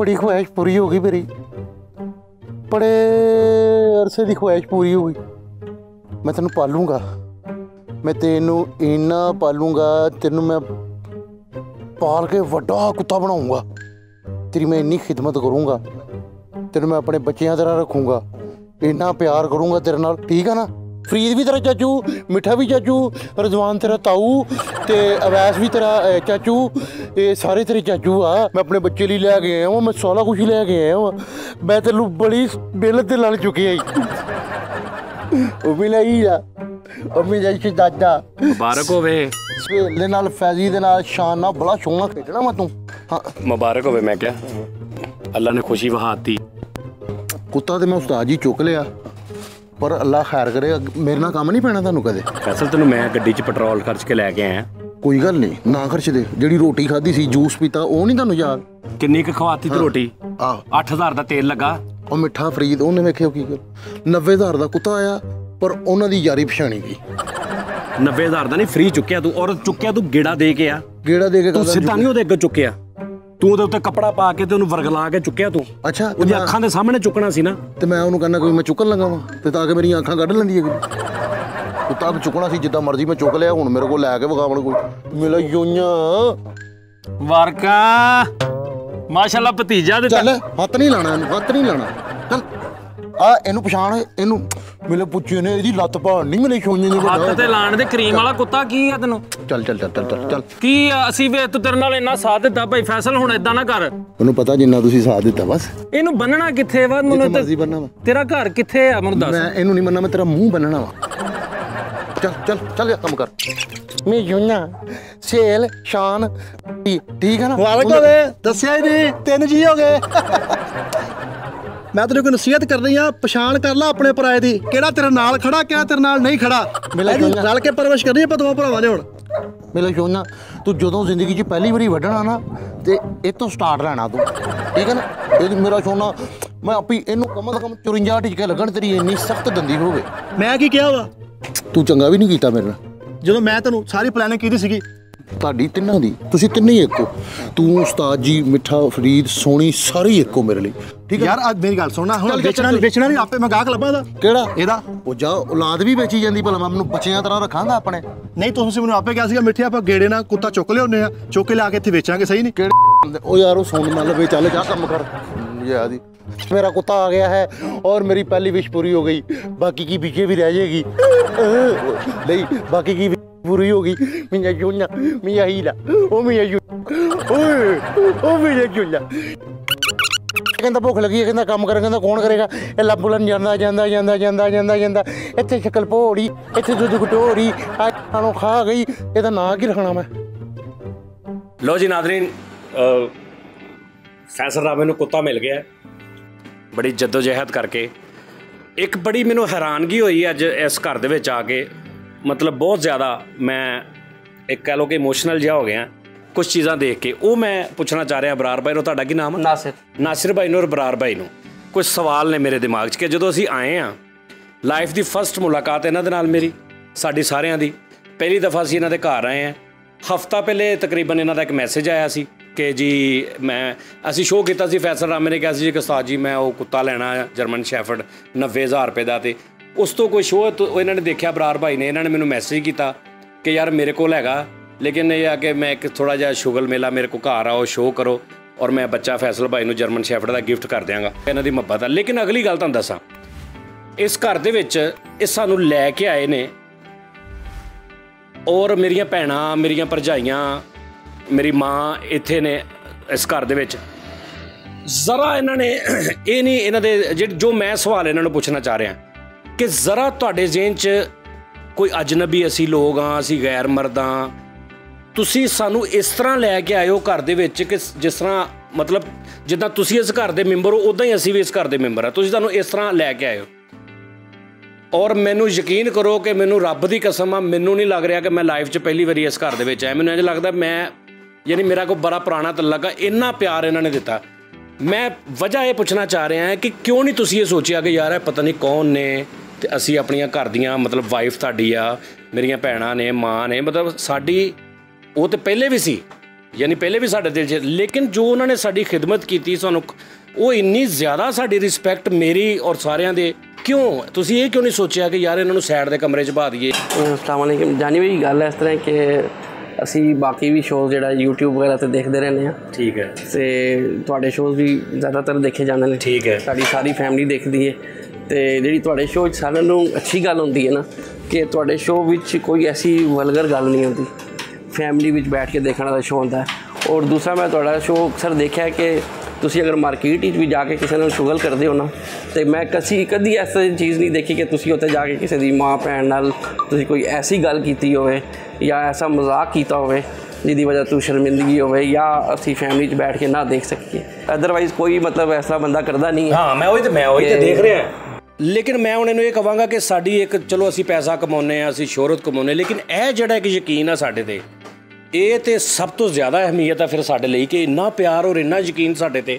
S2: बड़ी ख्वाहिश पूरी होगी मेरी, बड़े अरसे की ख्वाहिश पूरी होगी। मैं तेन पालूंगा, मैं तेनू इन्ना पालूंगा, तेनू मैं पाल के वड्डा कुत्ता बनाऊंगा, तेरी मैं इन्नी खिदमत करूंगा, तेनू मैं अपने बच्चियां तरह रखूंगा, इन्ना प्यार करूंगा तेरे नाल, ठीक है ना। फरीद भी तेरा चाचू, मिठा भी चाचू, रजवान तेरा ताऊ, ते अवैस भी तेरा चाचू, ये सारे तेरे चाचू आ। मैं अपने बच्चे लिए लै के आया हूँ, मैं सारा कुछ लै के आया हूँ। मैं तेनू बड़ी मेहनत ते लड़ चुकी है। अम्मी जी दादा
S1: मुबारक होवे,
S2: सवेले नाल फैजी दे नाल शान नाल बड़ा सोहना खेडना मैं तू। हाँ
S1: मुबारक होवे। मैं क्या अल्लाह ने खुशी वहाती।
S2: कुत्ता तो मैं उस्ताद जी चुक लिया, पर अल्लाह खैर करे, मेरे नाल काम नहीं पैना तुहानू कदे।
S1: फैसल तेनू मैं गड्डी च पेट्रोल खर्च के लैके आया।
S2: कोई गल नहीं, ना खर्च दे। जिहड़ी रोटी खाधी सी, जूस पीता, वो नहीं तुहानू याद?
S1: किन्नी क खवाती ते रोटी? 8000 दा तेल लगा।
S2: और मिठा फरीद उन्हें वेखियो की 90,000 दा कुत्ता आया, पर उन्हां दी यारी पछाणी गई।
S1: 90,000 दा नहीं, फ्री चुक्या तू, और चुक्या तू गेड़ा दे के आ।
S2: गेड़ा दे के
S1: तू सिद्धा नहीं ओदे अगे चुक्या, तू ਉਹਦੇ ਉੱਤੇ ਕੱਪੜਾ ਪਾ ਕੇ ਤੇ ਉਹਨੂੰ ਵਰਗਲਾ ਕੇ ਚੁੱਕਿਆ ਤੂੰ।
S2: ਅੱਛਾ,
S1: ਉਹਦੀ ਅੱਖਾਂ ਦੇ ਸਾਹਮਣੇ ਚੁੱਕਣਾ ਸੀ ਨਾ।
S2: ਤੇ ਮੈਂ ਉਹਨੂੰ ਕਹਿੰਦਾ ਕੋਈ ਮੈਂ ਚੁੱਕਣ ਲੱਗਾ ਵਾਂ ਤੇ ਤਾਂ ਕਿ ਮੇਰੀਆਂ ਅੱਖਾਂ ਕੱਢ ਲੈਂਦੀ ਹੈ। ਕੁੱਤਾ ਚੁੱਕਣਾ ਸੀ ਜਿੱਦਾਂ ਮਰਜ਼ੀ, ਮੈਂ ਚੁੱਕ ਲਿਆ, ਹੁਣ ਮੇਰੇ ਕੋਲ ਲੈ ਕੇ ਵਿਖਾਵਣ ਕੋਈ ਮਿਲ ਜੋਈਆਂ।
S1: ਵਾਰਕਾ ਮਾਸ਼ਾਅੱਲਾ ਭਤੀਜਾ ਦੇ।
S2: ਚੱਲ ਹੱਥ ਨਹੀਂ ਲਾਣਾ ਇਹਨੂੰ, ਹੱਥ ਨਹੀਂ ਲਾਣਾ। ਚੱਲ ਆ ਇਹਨੂੰ ਪਛਾਣ, ਇਹਨੂੰ ਮਿਲੇ ਪੁੱਛੇ ਨੇ, ਇਹਦੀ ਲੱਤ ਭਾਣ ਨਹੀਂ ਮਿਲੇ ਛੋਈਆਂ ਜੀ।
S1: ਹੱਥ ਤੇ ਲਾਣ ਦੇ ਕਰੀਮ ਵਾਲਾ ਕੁੱਤਾ ਕੀ ਆ ਤੈਨੂੰ?
S2: ਚੱਲ ਚੱਲ ਚੱਲ ਚੱਲ ਚੱਲ
S1: ਕੀ ਅਸੀਂ ਵੇ ਤੂੰ ਤੇਰੇ ਨਾਲ ਇੰਨਾ ਸਾਥ ਦਿੱਤਾ ਭਾਈ ਫੈਸਲ, ਹੁਣ ਇਦਾਂ ਨਾ ਕਰ।
S2: ਉਹਨੂੰ ਪਤਾ ਜਿੰਨਾ ਤੁਸੀਂ ਸਾਥ ਦਿੱਤਾ ਬਸ।
S1: ਇਹਨੂੰ ਬੰਨਣਾ ਕਿੱਥੇ ਵਾ? ਮੈਨੂੰ
S2: ਮਰਜ਼ੀ ਬੰਨਣਾ ਵਾ।
S1: ਤੇਰਾ ਘਰ ਕਿੱਥੇ ਆ ਮੈਨੂੰ ਦੱਸ।
S2: ਮੈਂ ਇਹਨੂੰ ਨਹੀਂ ਮੰਨਣਾ, ਮੈਂ ਤੇਰਾ ਮੂੰਹ ਬੰਨਣਾ ਵਾ। ਚੱਲ ਚੱਲ ਚੱਲ ਇਹ ਕੰਮ ਕਰ। ਮੈਂ ਜੁਨਾ ਸੇਲ ਸ਼ਾਨ ਠੀਕ ਹੈ ਨਾ।
S5: ਵਾਲਕ ਹੋਵੇ, ਦੱਸਿਆ ਹੀ ਨਹੀਂ, 3 ਜੀ ਹੋ ਗਏ। ਮੈਂ ਤੈਨੂੰ ਕੋਈ ਨਸੀਹਤ ਕਰ ਰਹੀ ਆ, ਪਛਾਣ ਕਰ ਲੈ ਆਪਣੇ ਪਰਾਏ ਦੀ, ਕਿਹੜਾ ਤੇਰੇ ਨਾਲ ਖੜਾ, ਕਿਹੜਾ ਤੇਰੇ ਨਾਲ ਨਹੀਂ ਖੜਾ। ਰਲ ਕੇ ਪਰਵਰਿਸ਼ ਕਰਨੀ ਆਪਾਂ ਦੋਵਾਂ ਭਰਾਵਾਂ ਨੇ। ਹੁਣ
S2: ਮੇਰਾ ਸੋਨਾ, ਤੂੰ ਜਦੋਂ ਜ਼ਿੰਦਗੀ 'ਚ ਪਹਿਲੀ ਵਾਰੀ ਵੱਢਣਾ ਨਾ, ਤੇ ਇਹ ਤੋਂ ਸਟਾਰਟ ਲੈਣਾ ਤੂੰ, ਠੀਕ ਹੈ ਨਾ। ਇਹ ਮੇਰਾ ਸੋਨਾ, ਮੈਂ ਆਪੀ ਇਹਨੂੰ ਕਮ ਤੋਂ ਕਮ 54 ਟੀਕੇ ਲੱਗਣ, ਤੇਰੀ ਇੰਨੀ ਸਖਤ ਦੰਦੀ ਹੋਵੇ।
S5: ਮੈਂ ਕੀ ਕਿਹਾ ਵਾ?
S2: ਤੂੰ ਚੰਗਾ ਵੀ ਨਹੀਂ ਕੀਤਾ ਮੇਰੇ ਨਾਲ।
S5: ਜਦੋਂ ਮੈਂ ਤੈਨੂੰ ਸਾਰੀ ਪਲੈਨਿੰਗ ਕੀਤੀ ਸੀਗੀ,
S2: ਤੁਹਾਡੀ ਤਿੰਨਾਂ ਦੀ, ਤੁਸੀਂ ਤਿੰਨੇ ਹੀ ਇੱਕੋ। ਤੂੰ ਉਸਤਾਦ ਜੀ, ਮਿੱਠਾ, ਫਰੀਦ, ਸੋਹਣੀ, ਸਾਰੇ ਹੀ ਇੱਕੋ ਮੇਰੇ ਲਈ, ਠੀਕ ਹੈ
S5: ਯਾਰ। ਅੱਜ ਮੇਰੀ ਗੱਲ ਸੁਣਨਾ, ਹੁਣ ਵੇਚਣਾ ਨਹੀਂ, ਆਪੇ ਮੈਂ ਗਾਹਕ ਲੱਭਾਂ। ਇਹਦਾ
S2: ਕਿਹੜਾ?
S5: ਇਹਦਾ
S2: ਉਹ ਜਾ ਔਲਾਦ ਵੀ ਵੇਚੀ ਜਾਂਦੀ, ਭਲਾ ਮੈਂ ਮੈਨੂੰ ਬੱਚਿਆਂ ਤਰ੍ਹਾਂ ਰੱਖਾਂਗਾ ਆਪਣੇ?
S5: ਨਹੀਂ, ਤੁਸੀਂ ਮੈਨੂੰ ਆਪੇ ਕਿਹਾ ਸੀਗਾ ਮਿੱਠੇ ਆਪਾਂ ਗੇੜੇ ਨਾਲ ਕੁੱਤਾ ਚੁੱਕ ਲਿਆਉਂਦੇ ਆ, ਚੁੱਕ ਕੇ ਲਿਆ ਕੇ ਇੱਥੇ ਵੇਚਾਂਗੇ, ਸਹੀ ਨਹੀਂ?
S2: ਕਿਹੜੇ? ਉਹ ਯਾਰ ਉਹ ਸੁਣ ਨਾ ਲਵੇ, ਚੱਲ ਜਾ ਕੰਮ ਕਰ। ਯਾਦੀ मेरा कुत्ता आ गया है और मेरी पहली विश पूरी हो गई, बाकी की पीछे भी रह जाएगी। नहीं, बाकी की पूरी होगी। मियाँ जुन्ना, मियाँ हीरा, ओ मियाँ जुन्ना, ओ मियाँ जुन्ना। कहता भुख लगी है, कहता काम कर, कहता कौन करेगा? ये लब बुलन जांदा जांदा जांदा जांदा जांदा जांदा, इत्थे शक्ल भोड़ी, इत्थे दुध घटोरी, खानों खा गई। ਇਹਦਾ ਨਾਂ ਕੀ ਰੱਖਣਾ मैं?
S1: लो जी नादरीन, फैसल रामे ਨੂੰ ਕੁੱਤਾ ਮਿਲ ਗਿਆ बड़ी जद्दोजहद करके। एक बड़ी मैनू हैरानगी हुई अज इस घर दे विच आके, मतलब बहुत ज़्यादा मैं एक कह लो कि इमोशनल जिहा हो गया कुछ चीज़ां देख के। वो मैं पूछना चाह रहा बरार भाई, तुहाडा की नाम? नासिर भाई और बरार भाई नूं कुछ सवाल ने मेरे दिमाग 'च कि जदों असीं आए हाँ लाइफ की फस्ट मुलाकात इन्हां दे नाल मेरी, साडी सारियां दी पहली दफ़ा असीं इन्हां दे घर आए हैं। हफ्ता पहले तकरीबन इन्हां दा एक मैसेज आया सी कि जी मैं असी शो किया सी, फैसल रामे ने कहा जी कि उस्ताद जी मैं वो कुत्ता लेना जर्मन शैफर्ड 90,000 रुपये का। तो उस तो कोई शो तो इन्होंने देखा, बरार भाई ने इन्होंने मैनू मैसेज किया कि यार मेरे को हैगा, लेकिन ये आ कि मैं एक थोड़ा जिहा शुगल मेला मेरे को घर आओ, शो करो और मैं बच्चा फैसल भाई नू जर्मन शैफर्ड का गिफ्ट कर देंगा, इन्हों की मुहब्बत है। लेकिन अगली गल तुहानूं दसां, इस घर दे विच इह सानूं लैके आए ने, और मेरियां भैणां, मेरियां भरजाइयां, मेरी माँ इत्थे ने इस घर दे विच। ज़रा इन्होंने ये नहीं, इन्हां दे जो मैं सवाल इन्हां नूं पुछना चाह रहा कि ज़रा तुहाडे ज़हन च कोई अजनबी असी लोग हाँ, असी गैर मर्द हाँ, तुसी सानू इस तरह लैके आए हो घर दे विच कि जिस तरह मतलब जिद्दां तुसी इस घर दे मैंबर हो उदां ही असी भी इस घर दे मैंबर हाँ, तुसी सानू इस तरह लैके आए हो। और मैनू यकीन करो कि मैनू रब की कसम आ, मैनू नहीं लग रहा कि मैं लाइफ च पहली बारी इस घर दे विच आया। मैनू इंज लगदा मैं यानी मेरा कोई बड़ा पुराना तल्लक है, इन्ना प्यार इन्होंने दिता। मैं वजह ये पूछना चाह रहा है कि क्यों नहीं तुसी ये सोचिया कि यार पता नहीं कौन ने, ते असी अपनियां घर दियां मतलब वाइफ साडी आ, मेरियां भैणां ने, माँ ने, मतलब साडी वो तो पहले भी सी, ਯਾਨੀ ਪਹਿਲੇ ਵੀ ਸਾਡੇ ਦਿਲ 'ਚ, ਲੇਕਿਨ ਜੋ ਉਹਨਾਂ ਨੇ ਸਾਡੀ ਖਿਦਮਤ ਕੀਤੀ ਸਾਨੂੰ, ਉਹ ਇੰਨੀ ਜ਼ਿਆਦਾ ਸਾਡੀ ਰਿਸਪੈਕਟ ਮੇਰੀ ਔਰ ਸਾਰਿਆਂ ਦੇ। ਕਿਉਂ ਤੁਸੀਂ ਇਹ ਕਿਉਂ ਨਹੀਂ ਸੋਚਿਆ ਕਿ ਯਾਰ ਇਹਨਾਂ ਨੂੰ ਸਾਈਡ ਦੇ ਕਮਰੇ 'ਚ ਪਾ ਦਈਏ?
S9: अस्सलाम वालेकुम। जानी भाई गल इस तरह कि ਅਸੀਂ ਬਾਕੀ ਵੀ ਸ਼ੋਅ ਜਿਹੜਾ YouTube ਵਗੈਰਾ ਤੇ ਦੇਖਦੇ ਰਹਿੰਦੇ ਹਾਂ।
S1: ਠੀਕ ਹੈ।
S9: ਤੇ ਤੁਹਾਡੇ ਸ਼ੋਅ ਵੀ ਜ਼ਿਆਦਾਤਰ ਦੇਖੇ ਜਾਂਦੇ ਨੇ।
S1: ਠੀਕ ਹੈ।
S9: ਸਾਡੀ ਸਾਰੀ ਫੈਮਿਲੀ ਦੇਖਦੀ ਹੈ ਤੇ ਜਿਹੜੀ ਤੁਹਾਡੇ ਸ਼ੋਅ 'ਚ ਸਾਰਿਆਂ ਨੂੰ ਅੱਛੀ ਗੱਲ ਹੁੰਦੀ ਹੈ ਨਾ ਕਿ ਤੁਹਾਡੇ ਸ਼ੋਅ ਵਿੱਚ ਕੋਈ ਐਸੀ ਵਲਗਰ ਗੱਲ ਨਹੀਂ ਹੁੰਦੀ, ਫੈਮਿਲੀ ਵਿੱਚ ਬੈਠ ਕੇ ਦੇਖਣ ਦਾ ਸ਼ੋਅ ਹੁੰਦਾ ਹੈ। ਔਰ ਦੂਸਰਾ ਮੈਂ ਤੁਹਾਡਾ ਸ਼ੋਅ ਅਕਸਰ ਦੇਖਿਆ ਕਿ ਤੁਸੀਂ ਅਗਰ ਮਾਰਕੀਟ ਵਿੱਚ ਵੀ ਜਾ ਕੇ ਕਿਸੇ ਨਾਲ ਸ਼ੁਗਲ ਕਰਦੇ ਹੋ ਨਾ, ਤੇ ਮੈਂ ਕਦੀ ਐਸੀ ਚੀਜ਼ ਨਹੀਂ ਦੇਖੀ ਕਿ ਤੁਸੀਂ ਉੱਥੇ ਜਾ ਕੇ ਕਿਸੇ ਦੀ ਮਾਂ ਭੈਣ ਨਾਲ ਤੁਸੀਂ ਕੋਈ ਐਸੀ ਗੱਲ ਕੀਤੀ ਹੋਵੇ ਜਾਂ ਐਸਾ ਮਜ਼ਾਕ ਕੀਤਾ ਹੋਵੇ ਜਿਹਦੀ ਵਜ੍ਹਾ ਤੋਂ ਸ਼ਰਮਿੰਦਗੀ ਹੋਵੇ ਜਾਂ ਅਸੀਂ ਫੈਮਿਲੀ 'ਚ ਬੈਠ ਕੇ ਨਾ ਦੇਖ ਸਕੀਏ। ਅਦਰਵਾਈਜ਼ ਕੋਈ ਮਤਲਬ ਐਸਾ ਬੰਦਾ ਕਰਦਾ ਨਹੀਂ ਹੈ।
S1: ਹਾਂ, ਮੈਂ ਉਹੀ ਤੇ ਦੇਖ ਰਿਹਾ। ਲੇਕਿਨ ਮੈਂ ਹੁਣ ਇਹਨੂੰ ਇਹ ਕਹਾਂਗਾ ਕਿ ਸਾਡੀ ਇੱਕ, ਚਲੋ ਅਸੀਂ ਪੈਸਾ ਕਮਾਉਂਦੇ ਹਾਂ, ਅਸੀਂ ਸ਼ੋਹਰਤ ਕਮਾਉਂਦੇ, ਲੇਕਿਨ ਇਹ ਜਿਹੜਾ ਇੱਕ ਯਕੀਨ ਆ ਸਾਡੇ ਤੇ, ਇਹ ਤੇ ਸਭ ਤੋਂ ਜ਼ਿਆਦਾ ਅਹਿਮੀਅਤ ਆ ਫਿਰ ਸਾਡੇ ਲਈ ਕਿ ਇੰਨਾ ਪਿਆਰ ਔਰ ਇੰਨਾ ਯਕੀਨ ਸਾਡੇ ਤੇ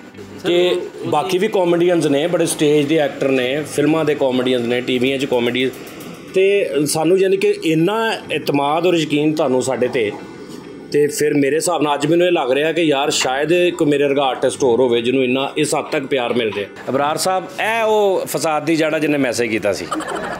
S1: ਕਿ ਬਾਕੀ ਵੀ ਕਾਮੇਡੀਅਨਸ ਨੇ, ਬੜੇ ਸਟੇਜ ਦੇ ਐਕਟਰ ਨੇ, ਫਿਲਮਾਂ ਦੇ ਕਾਮੇਡੀਅਨਸ ਨੇ, ਟੀਵੀਆਂ 'ਚ ਕਾਮੇਡੀ, ਤੇ ਸਾਨੂੰ ਯਾਨੀ ਕਿ ਇੰਨਾ ਇਤਮਾਦ ਔਰ ਯਕੀਨ ਤੁਹਾਨੂੰ ਸਾਡੇ ਤੇ ਫਿਰ ਮੇਰੇ ਹਿਸਾਬ ਨਾਲ ਅੱਜ ਮੈਨੂੰ ਇਹ ਲੱਗ ਰਿਹਾ ਕਿ ਯਾਰ ਸ਼ਾਇਦ ਕੋਈ ਮੇਰੇ ਵਰਗਾ ਆਰਟਿਸਟ ਹੋਰ ਹੋਵੇ ਜਿਹਨੂੰ ਇੰਨਾ ਇਸ ਹੱਦ ਤੱਕ ਪਿਆਰ ਮਿਲ ਰਿਹਾ। ਅਬਰਾਰ ਸਾਹਿਬ, ਇਹ ਉਹ ਫਸਾਦ ਦੀ ਜੜਾ ਜਿਹਨੇ ਮੈਸੇਜ ਕੀਤਾ ਸੀ।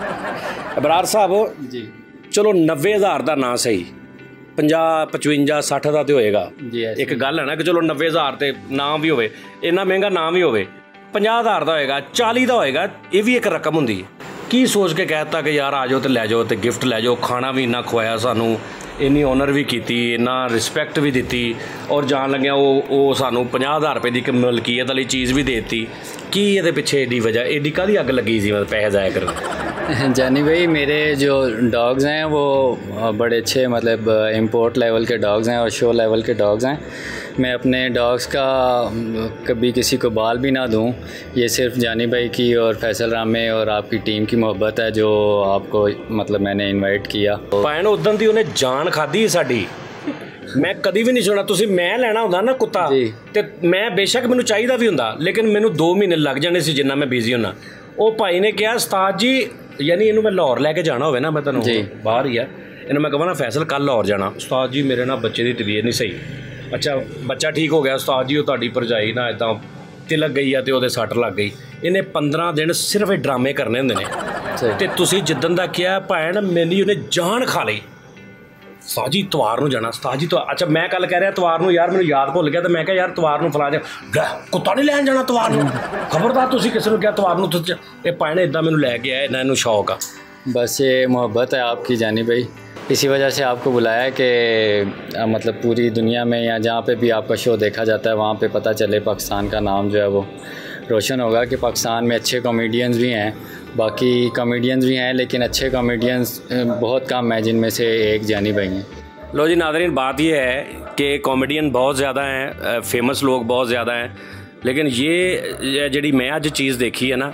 S1: ਅਬਰਾਰ ਸਾਹਿਬ ਜੀ, ਚਲੋ 90,000 ਦਾ ਨਾਂ ਸਹੀ, 50, 55, 60 ਦਾ ਤੇ ਹੋਏਗਾ। ਇੱਕ ਗੱਲ ਹੈ ਨਾ ਕਿ ਚਲੋ 90,000 ਤੇ ਨਾਮ ਵੀ ਹੋਵੇ, ਇੰਨਾ ਮਹਿੰਗਾ ਨਾਮ ਵੀ ਹੋਵੇ, 50,000 ਦਾ ਹੋਏਗਾ, 40 ਦਾ ਹੋਏਗਾ, ਇਹ ਵੀ ਇੱਕ ਰਕਮ ਹੁੰਦੀ ਹੈ। ਕੀ ਸੋਚ ਕੇ ਕਹਿ ਦਿੱਤਾ ਕਿ ਯਾਰ ਆ ਜਾਓ ਤੇ ਲੈ ਜਾਓ ਤੇ ਗਿਫਟ ਲੈ ਜਾਓ, ਖਾਣਾ ਵੀ ਇੰਨਾ ਖਵਾਇਆ ਸਾਨੂੰ, ਇੰਨੀ ਓਨਰ ਵੀ ਕੀਤੀ, ਇੰਨਾ ਰਿਸਪੈਕਟ ਵੀ ਦਿੱਤੀ, ਔਰ ਜਾਣ ਲੱਗਿਆ ਉਹ ਸਾਨੂੰ 50,000 ਰੁਪਏ ਦੀ ਇੱਕ ਮਲਕੀਅਤ ਵਾਲੀ ਚੀਜ਼ ਵੀ ਦੇ ਦਿੱਤੀ। ਕੀ ਇਹਦੇ ਪਿੱਛੇ ਐਡੀ ਵਜ੍ਹਾ, ਐਡੀ ਕਾਹਦੀ ਅੱਗ ਲੱਗੀ ਸੀ मतलब पैसे ज़ाया करने?
S3: जानी भाई, मेरे जो डॉग्स हैं वो बड़े अच्छे मतलब इंपोर्ट लेवल के डॉग्स हैं और शो लेवल के डॉग्स हैं। मैं अपने डॉग्स का कभी किसी को बाल भी ना दूं, ये सिर्फ जानी भाई की और फैसल रामे और आपकी टीम की मोहब्बत है जो आपको मतलब मैंने इन्वाइट किया।
S1: भैन उदन दी उन्हें जान खाधी साडी, मैं कभी भी नहीं सुना। तुसी मैं लेना होंदा ना कुत्ता ते मैं बेशक मैनू चाहिदा भी हुंदा, लेकिन मैनू 2 महीने लग जाने सी जिन्ना मैं बिजी हुंदा। ਉਹ ਭਾਈ ਨੇ ਕਿਹਾ ਉਸਤਾਦ ਜੀ, ਯਾਨੀ ਇਹਨੂੰ ਮੈਂ ਲਾਹੌਰ ਲੈ ਕੇ ਜਾਣਾ ਹੋਵੇ ਨਾ, ਮੈਂ ਤੁਹਾਨੂੰ ਬਾਹਰ ਹੀ ਆ, ਇਹਨੂੰ ਮੈਂ ਕਹਾਂ ਨਾ ਫੈਸਲ ਕੱਲ੍ਹ ਲਾਹੌਰ ਜਾਣਾ, ਉਸਤਾਦ ਜੀ ਮੇਰੇ ਨਾਲ ਬੱਚੇ ਦੀ ਤਬੀਅਤ ਨਹੀਂ ਸਹੀ। ਅੱਛਾ ਬੱਚਾ ਠੀਕ ਹੋ ਗਿਆ ਉਸਤਾਦ ਜੀ, ਉਹ ਤੁਹਾਡੀ ਭਰਜਾਈ ਨਾ ਇੱਦਾਂ ਤਿਲਕ ਗਈ ਆ ਤੇ ਉਹਦੇ ਸੱਟ ਲੱਗ ਗਈ। ਇਹਨੇ 15 ਦਿਨ ਸਿਰਫ ਇਹ ਡਰਾਮੇ ਕਰਨੇ ਹੁੰਦੇ ਨੇ ਤੇ ਤੁਸੀਂ ਜਿੱਦਣ ਦਾ ਕਿਹਾ ਭੈਣ ਮੇਰੀ ਉਹਨੇ ਜਾਨ ਖਾ ਲਈ। ਉਸਤਾਦ ਜੀ ਇਤਵਾਰ ਨੂੰ ਜਾਣਾ, ਉਸਤਾਦ ਜੀ ਅੱਛਾ ਮੈਂ ਕੱਲ ਕਹਿ ਰਿਹਾ ਇਤਵਾਰ ਨੂੰ, ਯਾਰ ਮੈਨੂੰ ਯਾਦ ਭੁੱਲ ਗਿਆ ਤੇ ਮੈਂ ਕਿਹਾ ਯਾਰ ਇਤਵਾਰ ਨੂੰ ਫਲਾ ਜਾ, ਕੁੱਤਾ ਨਹੀਂ ਲੈਣ ਜਾਣਾ ਇਤਵਾਰ ਨੂੰ, ਖਬਰਦਾਰ ਤੁਸੀਂ ਕਿਸੇ ਨੂੰ ਕਿਹਾ ਇਤਵਾਰ ਨੂੰ। ਇਹ ਭੈਣ ਇੱਦਾਂ ਮੈਨੂੰ ਲੈ ਕੇ ਆਇਆ, ਇਹਨਾਂ ਇਹਨੂੰ ਸ਼ੌਕ ਆ।
S3: बस ये मोहब्बत है आपकी जानी भाई, इसी वजह से आपको बुलाया कि मतलब पूरी दुनिया में या जहाँ पे भी आपका शो देखा जाता है वहाँ पे पता चले पाकिस्तान का नाम जो है वो रोशन होगा कि पाकिस्तान में अच्छे कॉमेडियंस भी हैं, बाकी कॉमेडियंस भी हैं, लेकिन अच्छे कॉमेडियंस बहुत कम हैं, जिनमें से एक जानी भाई हैं।
S1: लो जी नाज़रीन, बात ये है कि कॉमेडियन बहुत ज़्यादा हैं, फेमस लोग बहुत ज़्यादा हैं, लेकिन ये जी मैं अज चीज़ देखी है ना,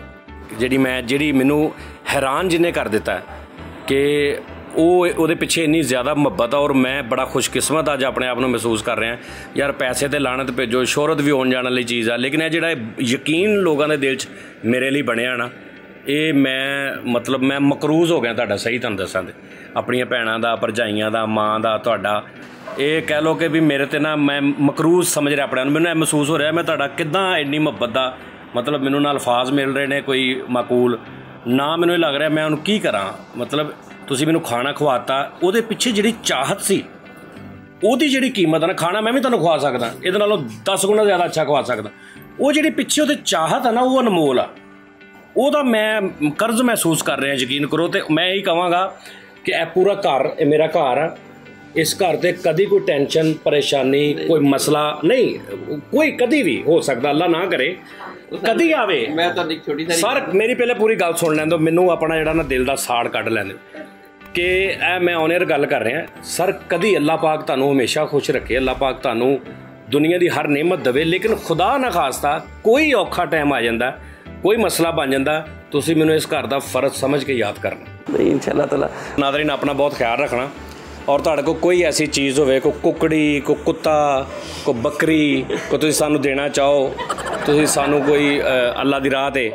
S1: जी मैनू हैरान जिन्हें कर दिता है कि ਉਹਦੇ ਪਿੱਛੇ ਇੰਨੀ ਜ਼ਿਆਦਾ ਮੁਹੱਬਤ ਆ। ਔਰ ਮੈਂ ਬੜਾ ਖੁਸ਼ਕਿਸਮਤ ਅੱਜ ਆਪਣੇ ਆਪ ਨੂੰ ਮਹਿਸੂਸ ਕਰ ਰਿਹਾ ਯਾਰ। ਪੈਸੇ ਤੇ ਲਾਣਤ ਭੇਜੋ, ਸ਼ੋਹਰਤ ਵੀ ਆਉਣ ਜਾਣ ਵਾਲੀ ਚੀਜ਼ ਆ, ਲੇਕਿਨ ਇਹ ਜਿਹੜਾ ਯਕੀਨ ਲੋਕਾਂ ਦੇ ਦਿਲ 'ਚ ਮੇਰੇ ਲਈ ਬਣਿਆ ਨਾ, ਇਹ ਮੈਂ ਮਤਲਬ ਮੈਂ ਮਕਰੂਜ਼ ਹੋ ਗਿਆ ਤੁਹਾਡਾ। ਸਹੀ ਤੁਹਾਨੂੰ ਦੱਸਾਂ ਤੇ ਆਪਣੀਆਂ ਭੈਣਾਂ ਦਾ, ਭਰਜਾਈਆਂ ਦਾ, ਮਾਂ ਦਾ, ਤੁਹਾਡਾ ਇਹ ਕਹਿ ਲਓ ਕਿ ਵੀ ਮੇਰੇ ਤੇ ਨਾ ਮੈਂ ਮਕਰੂਜ਼ ਸਮਝ ਰਿਹਾ ਆਪਣੇ ਨੂੰ। ਮੈਨੂੰ ਇਹ ਮਹਿਸੂਸ ਹੋ ਰਿਹਾ ਮੈਂ ਤੁਹਾਡਾ ਕਿੱਦਾਂ ਇੰਨੀ ਮੁਹੱਬਤ ਦਾ ਮਤਲਬ ਮੈਨੂੰ ਨਾ ਅਲਫਾਜ਼ ਮਿਲ ਰਹੇ ਨੇ ਕੋਈ ਮਾਕੂਲ ਨਾ, ਮੈਨੂੰ ਇਹ ਲੱਗ ਰਿਹਾ ਮੈਂ ਉਹਨੂੰ ਕੀ ਕਰਾਂ। ਮਤਲਬ ਤੁਸੀਂ ਮੈਨੂੰ ਖਾਣਾ ਖਵਾਤਾ, ਉਹਦੇ ਪਿੱਛੇ ਜਿਹੜੀ ਚਾਹਤ ਸੀ, ਉਹਦੀ ਜਿਹੜੀ ਕੀਮਤ ਹੈ ਨਾ, ਖਾਣਾ ਮੈਂ ਵੀ ਤੁਹਾਨੂੰ ਖਵਾ ਸਕਦਾ, ਇਹਦੇ ਨਾਲੋਂ 10 ਗੁਣਾ ਜ਼ਿਆਦਾ ਅੱਛਾ ਖਵਾ ਸਕਦਾ। ਉਹ ਜਿਹੜੀ ਪਿੱਛੇ ਉਹਦੇ ਚਾਹਤ ਹੈ ਨਾ, ਉਹ ਅਨਮੋਲ ਆ, ਉਹਦਾ ਮੈਂ ਕਰਜ਼ ਮਹਿਸੂਸ ਕਰ ਰਿਹਾ। ਯਕੀਨ ਕਰੋ ਤੇ ਮੈਂ ਇਹੀ ਕਹਾਂਗਾ ਕਿ ਇਹ ਪੂਰਾ ਘਰ ਇਹ ਮੇਰਾ ਘਰ ਆ, ਇਸ ਘਰ 'ਤੇ ਕਦੀ ਕੋਈ ਟੈਨਸ਼ਨ ਪਰੇਸ਼ਾਨੀ ਕੋਈ ਮਸਲਾ ਨਹੀਂ, ਕੋਈ ਕਦੀ ਵੀ ਹੋ ਸਕਦਾ, ਅੱਲਾ ਨਾ ਕਰੇ ਕਦੀ ਆਵੇ।
S9: ਮੈਂ ਤੁਹਾਡੀ ਛੋਟੀ
S1: ਸਰ ਮੇਰੀ ਪਹਿਲੇ ਪੂਰੀ ਗੱਲ ਸੁਣ ਲੈਣ ਦਿਓ, ਮੈਨੂੰ ਆਪਣਾ ਜਿਹੜਾ ਨਾ ਦਿਲ ਦਾ ਸਾੜ ਕੱਢ ਲੈਣ ਦਿਓ ਕਿ ਇਹ ਮੈਂ ਔਨ ਏਅਰ ਗੱਲ ਕਰ ਰਿਹਾ ਸਰ। ਕਦੀ ਅੱਲਾ ਪਾਕ ਤੁਹਾਨੂੰ ਹਮੇਸ਼ਾ ਖੁਸ਼ ਰੱਖੇ, ਅੱਲਾ ਪਾਕ ਤੁਹਾਨੂੰ ਦੁਨੀਆ ਦੀ ਹਰ ਨਿਅਮਤ ਦੇਵੇ, ਲੇਕਿਨ ਖੁਦਾ ਨਾ ਖਾਸਤਾ ਕੋਈ ਔਖਾ ਟਾਈਮ ਆ ਜਾਂਦਾ, ਕੋਈ ਮਸਲਾ ਬਣ ਜਾਂਦਾ, ਤੁਸੀਂ ਮੈਨੂੰ ਇਸ ਘਰ ਦਾ ਫਰਜ਼ ਸਮਝ ਕੇ ਯਾਦ ਕਰਨਾ।
S9: इंशाअल्लाह ताला।
S1: नाज़रीन अपना बहुत ख्याल रखना, और तुहाडे कोल कोई ऐसी चीज़ होवे, कोई कुकड़ी, कोई कुत्ता, कोई बकरी, कोई तुसीं सानू देना चाहो, तुसीं सानू कोई अल्लाह दी राह ते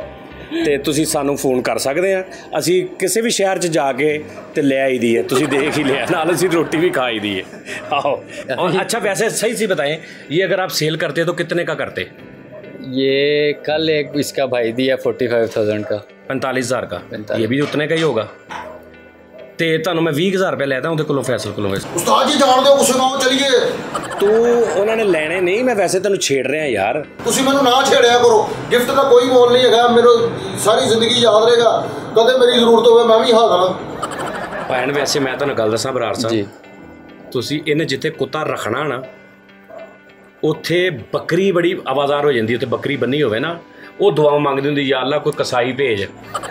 S1: ਤੇ ਤੁਸੀਂ ਸਾਨੂੰ ਫੋਨ ਕਰ ਸਕਦੇ ਆ, ਅਸੀਂ ਕਿਸੇ ਵੀ ਸ਼ਹਿਰ 'ਚ ਜਾ ਕੇ ਤੇ ਲੈ ਆਈ ਦੀ ਹੈ, ਤੁਸੀਂ देख ही लिया, नाल ਅਸੀਂ रोटी भी खाई दी है। आओ। और अच्छा वैसे सही सी बताएं, ये अगर आप सेल करते तो कितने का करते?
S3: ये कल एक इसका भाई दिया 45,000 का,
S1: 45,000 का, ये भी उतने का ही होगा। ਤੇ ਤੁਹਾਨੂੰ ਮੈਂ 20,000 ਰੁਪਏ ਲੈਦਾ ਉਹਦੇ ਕੋਲੋਂ, ਫੈਸਲ ਕੋਲੋਂ।
S2: ਉਸਤਾਦ ਜੀ ਜਾਣਦੇ ਹੋ ਕਿਸੇ ਨਾਲ ਚਲੀਏ?
S1: ਤੂੰ ਉਹਨਾਂ ਨੇ ਲੈਣੇ ਨਹੀਂ, ਮੈਂ ਵੈਸੇ ਤੈਨੂੰ ਛੇੜ ਰਿਹਾ ਯਾਰ।
S2: ਤੁਸੀਂ ਮੈਨੂੰ ਨਾ ਛੇੜਿਆ ਕਰੋ, ਗਿਫਟ ਦਾ ਕੋਈ ਮੋਲ ਨਹੀਂ ਹੈਗਾ, ਮੈਨੂੰ ਸਾਰੀ ਜ਼ਿੰਦਗੀ ਯਾਦ ਰਹੇਗਾ, ਕਦੇ ਮੇਰੀ ਜ਼ਰੂਰਤ ਹੋਵੇ ਮੈਂ ਵੀ ਹਾਜ਼ਰ ਹਾਂ।
S1: ਭੈਣ ਵੈਸੇ ਮੈਂ ਤੁਹਾਨੂੰ ਗੱਲ ਦੱਸਾਂ ਬਰਾੜ ਸਾਹਿਬ ਜੀ, ਤੁਸੀਂ ਇਹਨੇ ਜਿੱਥੇ ਕੁੱਤਾ ਰੱਖਣਾ ਨਾ ਉੱਥੇ ਬੱਕਰੀ ਬੜੀ ਆਵਾਜ਼ਾਰ ਹੋ ਜਾਂਦੀ, ਉੱਥੇ ਬੱਕਰੀ ਬੰਨੀ ਹੋਵੇ ਨਾ ਉਹ ਦੁਆ ਮੰਗਦੀ ਹੁੰਦੀ, ਯਾ ਅੱਲਾ ਕੋਈ ਕਸਾਈ ਭੇਜ,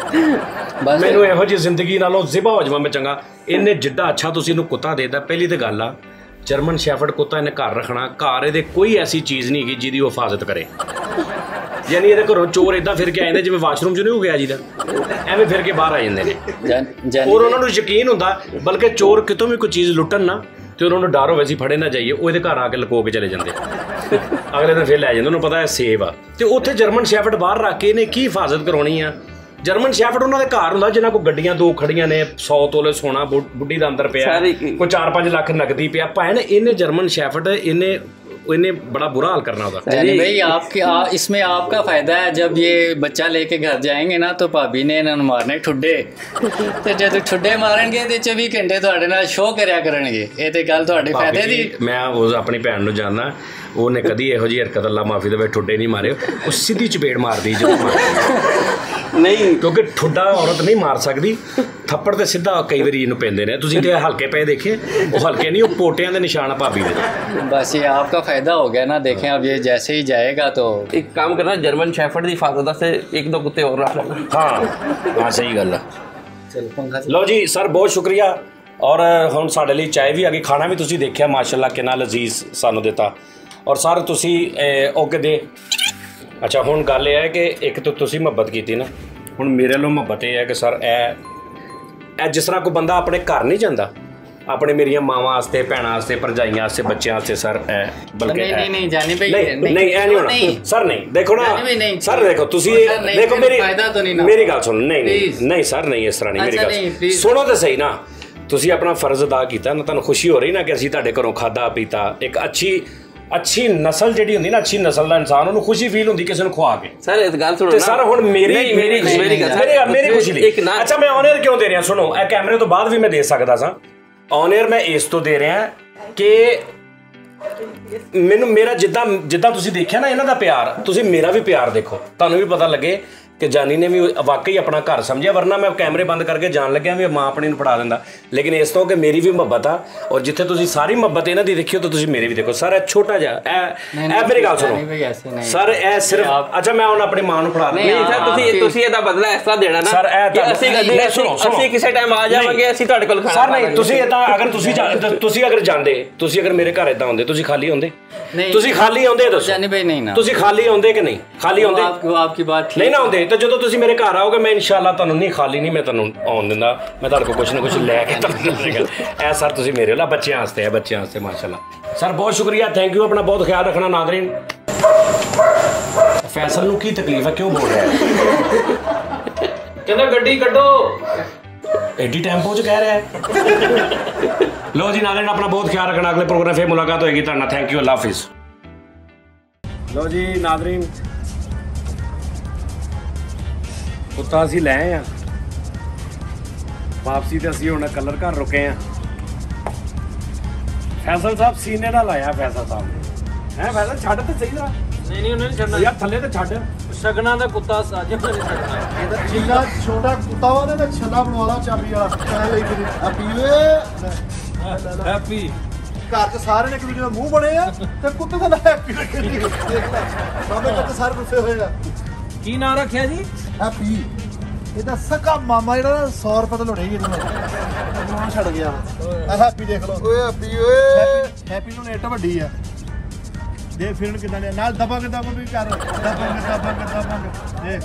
S1: ਮੈਨੂੰ ਇਹੋ ਜਿਹੀ ਜ਼ਿੰਦਗੀ ਨਾਲੋਂ ਜ਼ਿਬਾ ਹੋ ਜਾਵਾਂ ਮੈਂ ਚੰਗਾ। ਇਹਨੇ ਜਿੱਡਾ ਅੱਛਾ ਤੁਸੀਂ ਇਹਨੂੰ ਕੁੱਤਾ ਦੇਦਾ। ਪਹਿਲੀ ਤਾਂ ਗੱਲ ਆ ਜਰਮਨ ਸ਼ੈਫਰਡ ਕੁੱਤਾ ਇਹਨੇ ਘਰ ਰੱਖਣਾ, ਘਰ ਇਹਦੇ ਕੋਈ ਐਸੀ ਚੀਜ਼ ਨਹੀਂ ਹੈਗੀ ਜਿਹਦੀ ਉਹ ਹਿਫਾਜ਼ਤ ਕਰੇ। ਯਾਨੀ ਇਹਦੇ ਘਰੋਂ ਚੋਰ ਇੱਦਾਂ ਫਿਰ ਕੇ ਆ ਜਾਂਦੇ ਜਿਵੇਂ ਵਾਸ਼ਰੂਮ 'ਚ ਨਹੀਂ ਹੋ ਗਿਆ ਜੀ ਦਾ, ਐਵੇਂ ਫਿਰ ਕੇ ਬਾਹਰ ਆ ਜਾਂਦੇ ਨੇ। ਔਰ ਉਹਨਾਂ ਨੂੰ ਯਕੀਨ ਹੁੰਦਾ, ਬਲਕਿ ਚੋਰ ਕਿਤੋਂ ਵੀ ਕੋਈ ਚੀਜ਼ ਲੁੱਟਣ ਨਾ ਤੇ ਉਹਨਾਂ ਨੂੰ ਡਰ ਹੋਵੇ ਅਸੀਂ ਫੜੇ ਨਾ ਜਾਈਏ, ਉਹ ਇਹਦੇ ਘਰ ਆ ਕੇ ਲੁਕੋ ਕੇ ਚਲੇ ਜਾਂਦੇ, ਅਗਲੇ ਦਿਨ ਫਿਰ ਲੈ ਜਾਂਦੇ, ਉਹਨੂੰ ਪਤਾ ਹੈ ਸੇਵ ਆ। ਤੇ ਉੱਥੇ ਜਰਮਨ ਸ਼ੈਫਰਡ ਬਾਹਰ ਰੱਖ ਕੇ ਇਹਨੇ ਕੀ ਹਿਫਾਜ਼ਤ ਕਰਾਉਣੀ ਆ? ਜਰਮਨ ਸ਼ੈਫਰਡ ਉਹਨਾਂ ਦੇ ਘਰ ਹੁੰਦਾ ਜਿਨ੍ਹਾਂ ਕੋਲ ਗੱਡੀਆਂ 2 ਖੜੀਆਂ ਨੇ, 100 ਤੋਲੇ ਸੋਨਾ ਬੁੱਢੀ ਦਾ ਅੰਦਰ ਪਿਆ, ਕੋਈ 4-5 ਲੱਖ ਨਕਦੀ ਪਿਆ। ਭੈਣ ਇਹਨੇ ਜਰਮਨ ਸ਼ੈਫਰਡ इन्हें बड़ा बुरा हाल करना होता है।
S3: भाई इसमें आपका फ़ायदा है, जब ये बच्चा लेके घर जाएंगे ना तो भाभी ने इन्होंने मारने ठुड्डे, तो जब ठुड्डे मारेंगे तो 24 घंटे ਤੁਹਾਡੇ ਨਾਲ ਸ਼ੋਅ ਕਰਿਆ ਕਰਨਗੇ। ਇਹ ਤੇ ਗੱਲ ਤੁਹਾਡੇ ਫਾਇਦੇ ਦੀ।
S1: ਮੈਂ ਉਸ ਆਪਣੀ ਭੈਣ ਨੂੰ ਜਾਣਦਾ, ਉਹਨੇ ਕਦੀ ਇਹੋ ਜਿਹੀ ਹਰਕਤ ਅੱਲਾ ਮਾਫੀ ਦੇਵੇ ਠੁੱਡੇ ਨਹੀਂ ਮਾਰੇ, ਉਹ ਸਿੱਧੀ ਚਪੇੜ ਮਾਰਦੀ ਜਦੋਂ ਨਹੀਂ, ਕਿਉਂਕਿ ਠੁੱਡਾ ਔਰਤ ਨਹੀਂ ਮਾਰ ਸਕਦੀ, ਥੱਪੜ ਤੇ ਸਿੱਧਾ ਕਈ ਵਾਰੀ ਇਹਨੂੰ ਪੈਂਦੇ ਨੇ। ਤੁਸੀਂ ਤੇ ਹਲਕੇ ਪਏ ਦੇਖੇ, ਉਹ ਹਲਕੇ ਨਹੀਂ, ਉਹ ਪੋਟਿਆਂ ਦੇ ਨਿਸ਼ਾਨ ਭਾਬੀ ਦੇ।
S3: बस ये आपका फ़ायदा हो गया ना। देखें अब ये जैसे ही जाएगा तो
S9: एक काम करना, जर्मन शेफर्ड की हिफाजत से 1-2 कुत्ते और रख लेना।
S1: हाँ सही गल है। लो जी सर बहुत शुक्रिया। और ਹੁਣ ਸਾਡੇ ਲਈ ਚਾय ਵੀ ਆ ਗਈ, ਖਾਣਾ ਵੀ ਤੁਸੀਂ ਦੇਖਿਆ ਮਾਸ਼ਾਅੱਲਾ ਕਿੰਨਾ ਲਜ਼ੀਜ਼ ਸਾਨੂੰ ਦਿੱਤਾ। ਔਰ ਸਰ ਤੁਸੀਂ ਓਕੇ ਦੇ। ਅੱਛਾ ਹੁਣ ਗੱਲ ਇਹ ਹੈ ਕਿ ਇੱਕ ਤਾਂ ਤੁਸੀਂ ਮੁਹੱਬਤ ਕੀਤੀ ਨਾ, ਹੁਣ ਮੇਰੇ ਵੱਲੋਂ ਮੁਹੱਬਤ ਇਹ ਹੈ ਕਿ ਸਰ ਇਹ ਜਿਸ ਤਰ੍ਹਾਂ ਕੋਈ ਬੰਦਾ ਆਪਣੇ ਘਰ ਨਹੀਂ ਜਾਂਦਾ, ਆਪਣੇ ਮੇਰੀਆਂ ਮਾਵਾਂ ਵਾਸਤੇ, ਭੈਣਾਂ ਵਾਸਤੇ, ਭਰਜਾਈਆਂ ਵਾਸਤੇ, ਬੱਚਿਆਂ ਵਾਸਤੇ ਸਰ ਬਲਕਿ
S3: नहीं जानी भाई
S1: नहीं ਇਹ ਨਹੀਂ ਹੋਣਾ ਸਰ। ਨਹੀਂ ਦੇਖੋ ਨਾ ਸਰ, ਦੇਖੋ ਤੁਸੀਂ ਦੇਖੋ ਮੇਰੀ ਗੱਲ ਸੁਣੋ। ਨਹੀਂ ਸਰ ਨਹੀਂ, ਇਸ ਤਰ੍ਹਾਂ ਨਹੀਂ, ਮੇਰੀ ਗੱਲ ਸੁਣੋ ਤਾਂ ਸਹੀ ਨਾ। ਤੁਸੀਂ ਆਪਣਾ ਫਰਜ਼ ਅਦਾ ਕੀਤਾ ਨਾ, ਤੁਹਾਨੂੰ ਖੁਸ਼ੀ ਹੋ ਰਹੀ ਨਾ ਕਿ ਅਸੀਂ ਤੁਹਾਡੇ ਘਰੋਂ ਖਾਧਾ ਪੀਤਾ। ਇੱਕ ਅੱਛੀ ਨਸਲ ਜਿਹੜੀ ਹੁੰਦੀ ਨਾ, ਅੱਛੀ ਨਸਲ ਦਾ ਇਨਸਾਨ, ਉਹਨੂੰ ਖੁਸ਼ੀ ਫੀਲ ਹੁੰਦੀ ਕਿਸੇ ਨੂੰ ਖਵਾ ਕੇ।
S9: ਸਰ ਇਸ ਗੱਲ ਸੁਣੋ
S1: ਤੇ ਸਰ ਹੁਣ ਮੇਰੀ ਖੁਸ਼ੀ ਲਈ ਅੱਛਾ ਮੈਂ ਔਨ 에ਅਰ ਕਿਉਂ ਦੇ ਰਿਹਾ? ਸੁਣੋ, ਇਹ ਕੈਮਰੇ ਤੋਂ ਬਾਅਦ ਵੀ ਮੈਂ ਦੇ ਸਕਦਾ ਸਾਂ। ਔਨ 에ਅਰ ਮੈਂ ਇਸ ਤੋਂ ਦੇ ਰਿਹਾ ਕਿ ਮੈਨੂੰ ਮੇਰਾ ਜਿੱਦਾਂ ਤੁਸੀਂ ਦੇਖਿਆ ਨਾ ਇਹਨਾਂ ਦਾ ਪਿਆਰ, ਤੁਸੀਂ ਮੇਰਾ ਵੀ ਪਿਆਰ ਦੇਖੋ, ਤੁਹਾਨੂੰ ਵੀ ਪਤਾ ਲੱਗੇ ਕਿ ਜਾਨੀ ਨੇ ਵੀ ਵਾਕਈ ਆਪਣਾ ਘਰ ਸਮਝਿਆ। ਵਰਨਾ ਮੈਂ ਕੈਮਰੇ ਬੰਦ ਕਰਕੇ ਜਾਣ ਲੱਗਿਆ ਵੀ ਮਾਂ ਆਪਣੀ ਨੂੰ ਫੜਾ ਦਿੰਦਾ। ਲੇਕਿਨ ਇਸ ਤੋਂ ਕਿ ਮੇਰੀ ਵੀ ਮੁਹੱਬਤ ਆ, ਔਰ ਜਿੱਥੇ ਤੁਸੀਂ ਸਾਰੀ ਮੁਹੱਬਤ ਇਹਨਾਂ ਦੀ ਦੇਖਿਓ ਤਾਂ ਤੁਸੀਂ ਮੇਰੀ ਵੀ ਦੇਖੋ। ਸਰ ਇਹ ਛੋਟਾ ਜਿਹਾ ਇਹ ਮੇਰੀ ਗੱਲ ਸੁਣੋ ਸਰ, ਇਹ ਸਿਰਫ ਅੱਛਾ ਮੈਂ ਹੁਣ ਆਪਣੀ ਮਾਂ ਨੂੰ ਫੜਾ ਦਿੰਦਾ।
S9: ਨਹੀਂ ਸਰ ਤੁਸੀਂ ਇਹਦਾ ਬਦਲਾ ਇਸ ਤਰ੍ਹਾਂ ਦੇਣਾ ਨਾ ਸਰ, ਅਸੀਂ ਕਿਸੇ ਟਾਈਮ ਆ ਜਾਵਾਂਗੇ, ਅਸੀਂ ਤੁਹਾਡੇ ਕੋਲ ਖਾਣਾ।
S1: ਸਰ ਨਹੀਂ, ਤੁਸੀਂ ਇਦਾਂ ਤੁਸੀਂ ਅਗਰ ਮੇਰੇ ਘਰ ਇਦਾਂ ਹੁੰਦੇ, ਤੁਸੀਂ ਖਾਲੀ ਹੁੰਦੇ? ਤੁਸੀਂ ਖਾਲੀ ਆਉਂਦੇ ਦੱਸੋ
S3: जानी भाई नहीं ना,
S1: ਤੁਸੀਂ ਖਾਲੀ ਆਉਂਦੇ ਕਿ ਨਹੀਂ? ਖਾਲੀ ਆਉਂਦੇ?
S3: आपकी बात
S1: ਨਹੀਂ ਨਾ ਆਉਂਦੇ ਤਾਂ ਜਦੋਂ ਤੁਸੀਂ ਮੇਰੇ ਘਰ ਆਓਗੇ ਮੈਂ ਇਨਸ਼ਾਅੱਲਾ ਤੁਹਾਨੂੰ ਨਹੀਂ ਖਾਲੀ ਨਹੀਂ ਮੈਂ ਤੁਹਾਨੂੰ ਆਉਣ ਦਿੰਦਾ, ਮੈਂ ਤੁਹਾਡੇ ਕੋਲ ਕੁਛ ਨਾ ਕੁਛ ਲੈ ਕੇ ਤੁਹਾਨੂੰ ਇਹ ਸਰ ਤੁਸੀਂ ਮੇਰੇ ਨਾਲ ਬੱਚਿਆਂ ਵਾਸਤੇ ਹੈ, ਬੱਚਿਆਂ ਵਾਸਤੇ ਮਾਸ਼ਾਅੱਲਾ। ਸਰ ਬਹੁਤ ਸ਼ੁਕਰੀਆ, ਥੈਂਕ ਯੂ, ਆਪਣਾ ਬਹੁਤ ਖਿਆਲ ਰੱਖਣਾ ਨਾਜ਼ਰੀਨ। ਫੈਸਲ ਨੂੰ ਕੀ ਤਕਲੀਫ ਹੈ, ਕਿਉਂ ਬੋਲ ਰਿਹਾ ਹੈ?
S4: ਕਹਿੰਦਾ ਗੱਡੀ ਕੱਢੋ,
S1: एडी टैंपो च कह रहा है। लो जी नाज़रीन अपना बहुत ख्याल रखना, अगले प्रोग्राम फिर मुलाकात होगी। थैंक यू, अल्लाह हाफिज़। लो जी नाज़रीन कुत्ता असीं लै आए वापसी तो असीं हुण कलर घर रुके हैं। फैसल साहब सीने नाल आया, फैसल साहब ने है फैसल छड्ड ते सही तरह
S4: नहीं उन्हें नहीं छड्डना
S1: यार, थल्ले ते छड्ड।
S4: ਸ਼ਗਨਾਂ ਦਾ ਕੁੱਤਾ ਸਾਜੇ ਨਹੀਂ ਛੱਡਣਾ।
S5: ਇਹਦਾ ਜਿੰਨਾ ਛੋਟਾ ਕੁੱਤਾ ਵਾ ਤੇ ਛੱਲਾ ਬਣਵਾ ਲਾ ਚਾਬੀ ਵਾਲਾ, ਕਹਿ ਲਈ ਫਿਰ ਹੈਪੀ ਵੇ
S4: ਹੈਪੀ।
S5: ਘਰ 'ਚ ਸਾਰੇ ਨੇ ਇੱਕ ਦੂਜੇ ਦਾ ਮੂੰਹ ਬਣੇ ਆ ਤੇ ਕੁੱਤੇ ਦਾ ਨਾਂ ਹੈਪੀ ਰੱਖਿਆ ਜੀ। ਬਾਬੇ ਕੁੱਤੇ ਸਾਰੇ ਗੁੱਸੇ ਹੋਏ ਆ।
S4: ਕੀ ਨਾਂ ਰੱਖਿਆ ਜੀ?
S5: ਹੈਪੀ। ਇਹਦਾ ਸਕਾ ਮਾਮਾ ਜਿਹੜਾ 100 ਰੁਪਏ ਤਾਂ ਲੋੜੇਗੀ ਇਹਨੂੰ, ਨਾਂ ਛੱਡ ਗਿਆ ਵਾ। ਹੈਪੀ ਦੇਖ ਲਓ, ਓਏ ਹੈਪੀ ਓਏ, ਹੈਪੀ ਨੂੰ ਨੇਟ ਵੱਡੀ ਆ ਦੇ ਫਿਰਨ ਕਿਦਾਂ ਦੇ ਨਾਲ ਦਬਾਂਗੇ ਵੀ ਕਰ ਦਬਾਂਗੇ ਦੇਖ।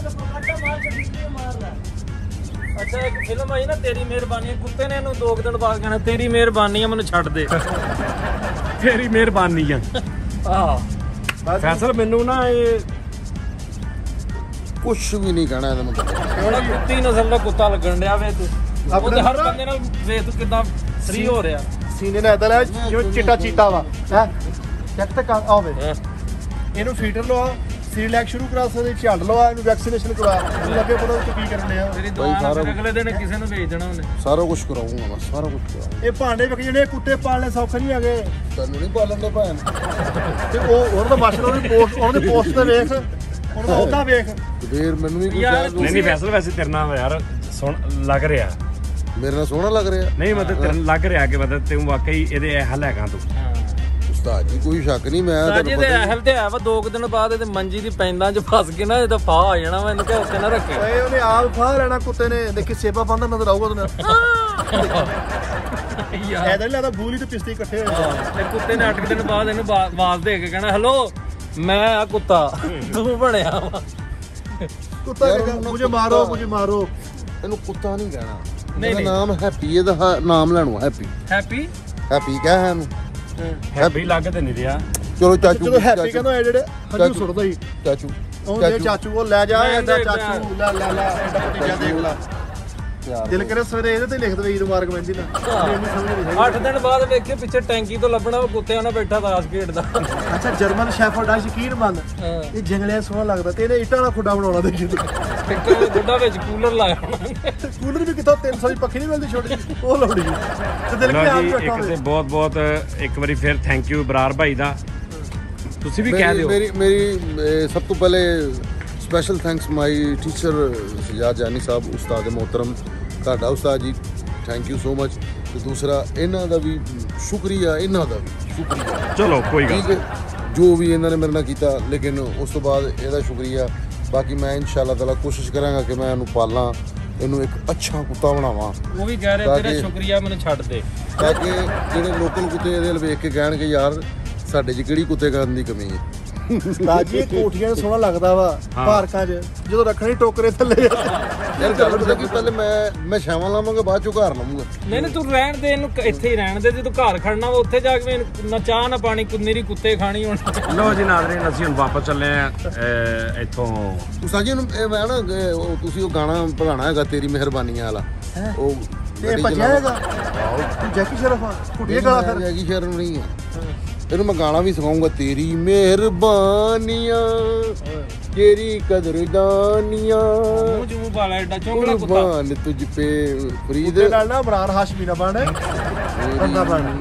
S4: ਅੱਛਾ ਇੱਕ ਫਿਲਮ ਆਈ ਨਾ ਤੇਰੀ ਮਿਹਰਬਾਨੀ, ਕੁੱਤੇ ਨੇ ਇਹਨੂੰ 2 ਦਿਨ ਬਾਅਦ ਕਹਿਣਾ ਤੇਰੀ ਮਿਹਰਬਾਨੀ ਆ, ਮੈਨੂੰ ਛੱਡ ਦੇ।
S1: ਤੇਰੀ ਮਿਹਰਬਾਨੀ ਆ।
S4: ਆਹ
S1: ਫੈਸਲ ਮੈਨੂੰ ਨਾ ਇਹ
S2: ਕੁਝ ਵੀ ਨਹੀਂ ਕਹਿਣਾ ਇਹਦਾ ਮਤਲਬ।
S4: ਹੁਣ ਕੁੱਤੀ ਨਸਲ ਦਾ ਕੁੱਤਾ ਲੱਗਣ ਡਿਆ ਵੇ ਤੂੰ ਆਪਣੇ ਹਰ ਬੰਦੇ ਨਾਲ ਵੇਖ ਤੂੰ ਕਿਦਾਂ ਫ੍ਰੀ ਹੋ ਰਿਹਾ
S5: ਸੀਨੇ ਨਾਲ ਇਦਾਂ ਲੈ ਜਿਵੇਂ ਚਿੱਟਾ ਚੀਤਾ ਵਾ ਹੈ ਚੈੱਕ ਤੱਕ ਆਵੇ ਇਹਨੂੰ ਫੀਡਰ ਲਵਾ ਸੀਲੈਕ ਸ਼ੁਰੂ ਕਰਾ ਸਕਦੇ ਝੱਡ ਲਵਾ ਇਹਨੂੰ ਵੈਕਸੀਨੇਸ਼ਨ ਕਰਵਾ ਇਹਨੂੰ ਲੱਗੇ ਪਤਾ ਉਹ ਕੀ ਕਰਨ ਡਿਆ
S4: ਤੇਰੀ ਦੁਆ ਨਾਲ ਅਗਲੇ ਦਿਨ ਕਿਸੇ ਨੂੰ ਵੇਚ ਦੇਣਾ ਉਹਨੇ
S2: ਸਾਰਾ ਕੁਝ ਕਰਾਉਂਗਾ ਮੈਂ ਸਾਰਾ ਕੁਝ ਕਰਾਉਂਗਾ।
S5: ਇਹ ਭਾਂਡੇ ਵਿਕ ਜਿਹੜੇ ਕੁੱਤੇ ਪਾਲਣੇ ਸੌਖੇ ਨਹੀਂ ਹੈਗੇ
S2: ਤੈਨੂੰ ਨਹੀਂ ਪਾਲਣ ਦੇ ਭੈਣ
S5: ਤੇ ਉਹ ਉਹਨਾਂ ਦਾ ਮਾਸਟਰ ਉਹਦੀ ਪੋਸਟ ਤੇ ਵੇਖ ਉਹਦਾ ਉਹਦਾ ਵੇਖ
S2: ਫੇਰ ਮੈਨੂੰ ਵੀ ਕੁਝ
S1: ਨਹੀਂ ਫੈਸਲ ਵੈਸੇ ਤੇਰੇ ਨਾਲ ਯਾਰ ਲੱਗ ਰਿਹਾ
S2: ਮੇਰੇ ਨਾਲ ਸੋਹਣਾ ਲੱਗ ਰਿਹਾ
S1: ਨਹੀਂ ਮਤਲਬ ਤੇਰੇ ਲੱਗ ਰਿਹਾ ਕਿ ਮਤਲਬ ਤੂੰ ਵਾਕਈ ਇਹਦੇ ਹੱਲ ਹੈਗਾ ਤੂੰ
S2: ਉਸਤਾਦ ਜੀ ਕੋਈ ਸ਼ੱਕ ਨਹੀਂ ਮੈਂ
S4: ਸਾਜੀ ਦੇ ਅਹਲ ਤੇ ਆ ਵਾ 2 ਦਿਨ ਬਾਅਦ ਇਹਦੇ ਮੰਜੀ ਦੀ ਪੈਂਦਾਂ 'ਚ ਫਸ ਕੇ ਨਾ ਇਹਦਾ ਫਾਹ ਆ ਜਾਣਾ ਵਾ ਇਹਨੂੰ ਕਿ ਉੱਤੇ ਨਾ ਰੱਖੇ
S5: ਓਏ ਉਹਨੇ ਆਪ ਫਾਹ ਲੈਣਾ ਕੁੱਤੇ ਨੇ ਦੇਖੀ ਸੇਬਾ ਬੰਦਾ ਨਜ਼ਰ ਆਊਗਾ ਉਹਨੂੰ ਯਾਰ ਇਹਦਾ ਲੱਗਦਾ ਬੂਲੀ ਤੇ ਪਿਸਤੀ ਇਕੱਠੇ ਹੋਏ
S4: ਤੇ ਕੁੱਤੇ ਨੇ 8 ਦਿਨ ਬਾਅਦ ਇਹਨੂੰ ਆਵਾਜ਼ ਦੇ ਕੇ ਕਹਿਣਾ ਹੈਲੋ ਮੈਂ ਆ ਕੁੱਤਾ ਤੂੰ ਬਣਿਆ ਵਾ
S5: ਕੁੱਤਾ ਮੁਝੇ ਮਾਰੋ
S2: ਇਹਨੂੰ ਕੁੱਤਾ ਨਹੀਂ ਕਹਿਣਾ
S4: ਨਹੀਂ
S2: ਨਾਮ ਹੈਪੀ ਇਹਦਾ ਨਾਮ ਲੈਣੋ ਹੈਪੀ
S4: ਹੈਪੀ
S2: ਕਹਿ ਹੈ ਇਹਨੂੰ
S1: ਹੈਪੀ ਲੱਗ ਤੇ ਨਹੀਂ ਰਿਹਾ
S2: ਚਲੋ ਚਾਚੂ
S5: ਜਦੋਂ ਹੈਪੀ ਕਹਿੰਦਾ ਇਹ ਜਿਹੜੇ ਹੰਝੂ ਸੁੱਟਦਾ ਸੀ
S2: ਚਾਚੂ
S5: ਉਹ ਚਾਚੂ ਉਹ ਲੈ ਜਾ ਇਹਦਾ ਚਾਚੂ ਲੈ ਇਹਦਾ ਭਤੀਜਾ ਦੇਖ ਲੈ ਦਿਲ ਕਰੇ ਸਵੇਰੇ ਇਹਦੇ ਤੇ ਲਿਖ ਦਵੇ ਈਦ ਮੁਬਾਰਕ ਮਹਿੰਦੀ ਨਾਲ
S4: 8 ਦਿਨ ਬਾਅਦ ਵੇਖੇ ਪਿੱਛੇ ਟੈਂਕੀ ਤੋਂ ਲੱਭਣਾ ਉਹ ਕੁੱਤਿਆਂ ਨਾਲ ਬੈਠਾ ਤਾਸ਼ ਖੇਡਦਾ
S5: ਅੱਛਾ ਜਰਮਨ ਸ਼ੈਫਰਡ ਆ ਸ਼ਕੀਰ ਬੰਦ ਇਹ ਜੰਗਲਿਆਂ ਸੋਹਣਾ ਲੱਗਦਾ ਤੇ ਇਹਨੇ ਇੱਟਾਂ ਵਾਲਾ ਖੁੱਡਾ ਬਣਾਉਣਾ ਦੇਖੀ
S4: ਤੇ ਗੁੱਡਾ ਵਿੱਚ ਕੂਲਰ ਲਾਇਆ
S5: ਕੂਲਰ ਵੀ ਕਿਥੋਂ 300 ਦੀ ਪੱਖੀ ਨਹੀਂ ਮਿਲਦੀ ਛੋਟੀ ਉਹ ਲਾਉਣੀ ਤੇ ਦਿਲ ਕਿ ਆਪ
S1: ਇੱਕ ਤੇ ਬਹੁਤ ਇੱਕ ਵਾਰੀ ਫਿਰ ਥੈਂਕ ਯੂ ਬਰਾਰ ਭਾਈ ਦਾ ਤੁਸੀਂ ਵੀ ਕਹਿ ਦਿਓ
S2: ਮੇਰੀ ਸਭ ਤੋਂ ਪਹਿਲੇ special thanks my teacher Sajjad Jani sahib ਉਸਤਾਦ मोहतरम ਤੁਹਾਡਾ ਉਸਤਾਦ ਜੀ ਥੈਂਕ ਯੂ ਸੋ ਮਚ ਤੇ ਦੂਸਰਾ ਇਹਨਾਂ ਦਾ ਵੀ ਸ਼ੁਕਰੀਆ
S1: ਚਲੋ ਕੋਈ ਗੱਲ
S2: ਨਹੀਂ ਜੋ ਵੀ ਇਹਨਾਂ ਨੇ ਮੇਰੇ ਨਾਲ ਕੀਤਾ ਲੇਕਿਨ ਉਸ ਤੋਂ ਬਾਅਦ ਇਹਦਾ ਸ਼ੁਕਰੀਆ ਬਾਕੀ ਮੈਂ ਇਨਸ਼ਾਅੱਲਾ ਤਾਲਾ ਕੋਸ਼ਿਸ਼ ਕਰਾਂਗਾ ਕਿ ਮੈਂ ਇਹਨੂੰ ਪਾਲਾਂ ਇਹਨੂੰ ਇੱਕ ਅੱਛਾ ਕੁੱਤਾ ਬਣਾਵਾਂ
S4: ਉਹ ਵੀ ਕਹਿ ਰਿਹਾ ਤੇਰਾ ਸ਼ੁਕਰੀਆ ਮੈਨੂੰ ਛੱਡ ਦੇ
S2: ਤਾਂ ਕਿ ਜਿਹੜੇ ਲੋਕਲ ਕੁੱਤੇ ਇਹਦੇ ਵੱਲ ਵੇਖ ਕੇ ਕਹਿਣਗੇ ਯਾਰ ਸਾਡੇ 'ਚ ਕਿਹੜੀ ਕੁੱਤੇ ਕਰਨ ਦੀ ਕਮੀ ਹੈ
S5: ਦਾਜੀ ਇਹ ਕੋਠੀਆਂ ਸੋਹਣਾ ਲੱਗਦਾ ਵਾ ਪਾਰਕਾਂ 'ਚ ਜਦੋਂ ਰੱਖਣੀ ਟੋਕਰੇ ਥੱਲੇ
S2: ਯਾਰ ਗੱਲ ਪਤਾ ਕੀ ਪਹਿਲੇ ਮੈਂ ਛਾਵਾਂ ਲਾਵਾਂਗਾ ਬਾਅਦ ਚੋਂ ਘਰ ਲਾਵਾਂਗਾ
S4: ਨਹੀਂ ਤੂੰ ਰਹਿਣ ਦੇ ਇਹਨੂੰ ਇੱਥੇ ਹੀ ਰਹਿਣ ਦੇ ਜੇ ਤੂੰ ਘਰ ਖੜਨਾ ਵਾ ਉੱਥੇ ਜਾ ਕੇ ਨਾ ਚਾਹ ਨਾ ਪਾਣੀ ਕੁੰਨੇਰੀ ਕੁੱਤੇ ਖਾਣੀ ਹੁਣ
S1: ਲੋ ਜੀ ਨਾਜ਼ਰੀਨ ਅਸੀਂ ਹੁਣ ਵਾਪਸ ਚੱਲੇ ਆ ਇੱਥੋਂ
S2: ਸਾਜੀ ਨੂੰ ਇਹ ਮੈਂ ਨਾ ਤੁਸੀਂ ਉਹ ਗਾਣਾ ਭਗਾਣਾ ਹੈਗਾ ਤੇਰੀ ਮਿਹਰਬਾਨੀਆਂ ਵਾਲਾ ਉਹ
S5: ਇਹ ਭੱਜਿਆ ਹੈਗਾ ਜੈਕੀ ਸ਼ਰਫ ਆ ਕੁੜੀਏ ਗਾਲਾ ਫਿਰ
S2: ਜੈਕੀ ਸ਼ਰਫ ਨਹੀਂ ਹੈ ਇਹਨੂੰ ਮੈਂ ਗਾਣਾ ਵੀ ਸਿਖਾਉਂਗਾ ਤੇਰੀ ਮਿਹਰਬਾਨੀਆਂ ਤੇਰੀ ਕਦਰਦਾਨੀਆਂ
S4: ਮੂੰਹ ਜੂ ਵਾਲਾ ਐਡਾ ਚੌਂਕੜਾ ਕੁੱਤਾ
S2: ਕੁਰਬਾਨ ਤੁਝ ਪੇ ਫਰੀਦ
S5: ਨਾਲ ਨਾ ਬਰਾਰ ਹਾਸ਼ਮੀ ਨਾ ਬਣ ਬੰਦਾ ਬਣ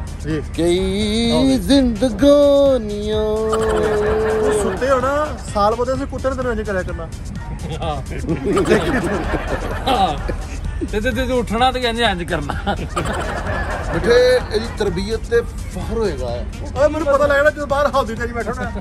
S2: ਕਈ ਜ਼ਿੰਦਗਾਨੀਆਂ
S5: ਸੁੱਤੇ ਹੋਣਾ ਸਾਲ ਬਦੇ ਸੇ ਕੁੱਤੇ ਨੇ ਇੰਜ ਕਰਿਆ ਕਰਨਾ
S4: ਤੇ ਉੱਠਣਾ ਤੇ ਇੰਜ ਕਰਨਾ
S2: ਬੇਟੇ ਇਹਦੀ ਤਰਬੀਅਤ ਤੇ ਫਖਰ ਹੋਏਗਾ
S5: ਓਏ ਮੈਨੂੰ ਪਤਾ ਲੱਗਦਾ ਜਦੋਂ ਬਾਹਰ ਹੌਦੀ ਤੇ ਬੈਠਣਾ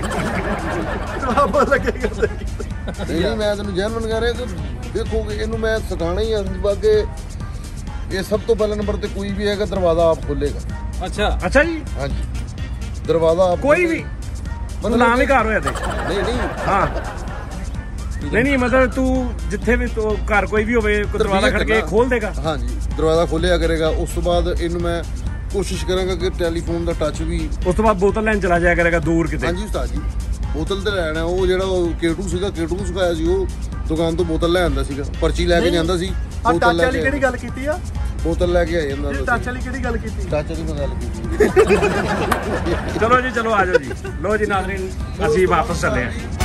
S5: ਵਾਪਸ ਲੱਗੇਗਾ
S2: ਨਹੀਂ ਮੈਂ ਤੈਨੂੰ ਜੈਨੂਨ ਕਹਿ ਰਿਹਾ ਕਿ ਦੇਖੋਗੇ ਇਹਨੂੰ ਮੈਂ ਸਿਖਾਣਾ ਹੀ ਬਾਗੇ ਇਹ ਸਭ ਤੋਂ ਪਹਿਲਾ ਨੰਬਰ ਤੇ ਕੋਈ ਵੀ ਹੈਗਾ ਦਰਵਾਜ਼ਾ ਆਪ ਖੋਲੇਗਾ
S1: ਅੱਛਾ ਜੀ
S2: ਹਾਂਜੀ ਦਰਵਾਜ਼ਾ ਆਪ
S1: ਕੋਈ ਵੀ ਮਤਲਬ ਨਾਮ ਹੀ ਘਰ ਹੋਇਆ ਤੇ
S2: ਨਹੀਂ
S1: ਹਾਂ ਨਹੀਂ ਮਤਲਬ ਤੂੰ ਜਿੱਥੇ ਵੀ ਤੂੰ ਘਰ ਕੋਈ ਵੀ ਹੋਵੇ ਦਰਵਾਜ਼ਾ ਖੜ ਕੇ ਖੋਲ ਦੇਗਾ
S2: ਹਾਂਜੀ ਦਰਵਾਜ਼ਾ ਖੋਲਿਆ ਕਰੇਗਾ ਉਸ ਤੋਂ ਬਾਅਦ ਇਹਨੂੰ ਮੈਂ ਕੋਸ਼ਿਸ਼ ਕਰਾਂਗਾ ਕਿ ਟੈਲੀਫੋਨ ਦਾ ਟੱਚ ਵੀ
S1: ਉਸ ਤੋਂ ਬਾਅਦ ਬੋਤਲ ਲੈਣ ਚਲਾ ਜਾਇਆ ਕਰੇਗਾ ਦੂਰ ਕਿਤੇ
S2: ਹਾਂਜੀ ਉਸਤਾਦ ਜੀ ਬੋਤਲ ਤੇ ਲੈਣਾ ਉਹ ਜਿਹੜਾ ਉਹ ਕੇਟੂ ਸੀਗਾ ਕੇਟੂ ਨੂੰ ਸਿਖਾਇਆ ਸੀ ਉਹ ਦੁਕਾਨ ਤੋਂ ਬੋਤਲ ਲੈ ਆਂਦਾ ਸੀਗਾ ਪਰਚੀ ਲੈ ਕੇ ਜਾਂਦਾ ਸੀ
S5: ਬੋਤਲ ਲੈ ਕੇ ਕਿਹੜੀ ਗੱਲ ਕੀਤੀ ਆ
S2: ਬੋਤਲ ਲੈ ਕੇ ਆ ਜਾਂਦਾ ਸੀ
S5: ਟੱਚ ਵਾਲੀ ਕਿਹੜੀ ਗੱਲ ਕੀਤੀ
S2: ਟੱਚ ਦੀ ਮੈਂ ਗੱਲ ਕੀਤੀ
S1: ਚਲੋ ਜੀ ਚਲੋ ਆ ਜਾਓ ਜੀ ਲੋ ਜੀ ਨਾਜ਼ਰੀਨ ਅਸੀਂ ਵਾਪਸ ਚੱਲੇ ਹਾਂ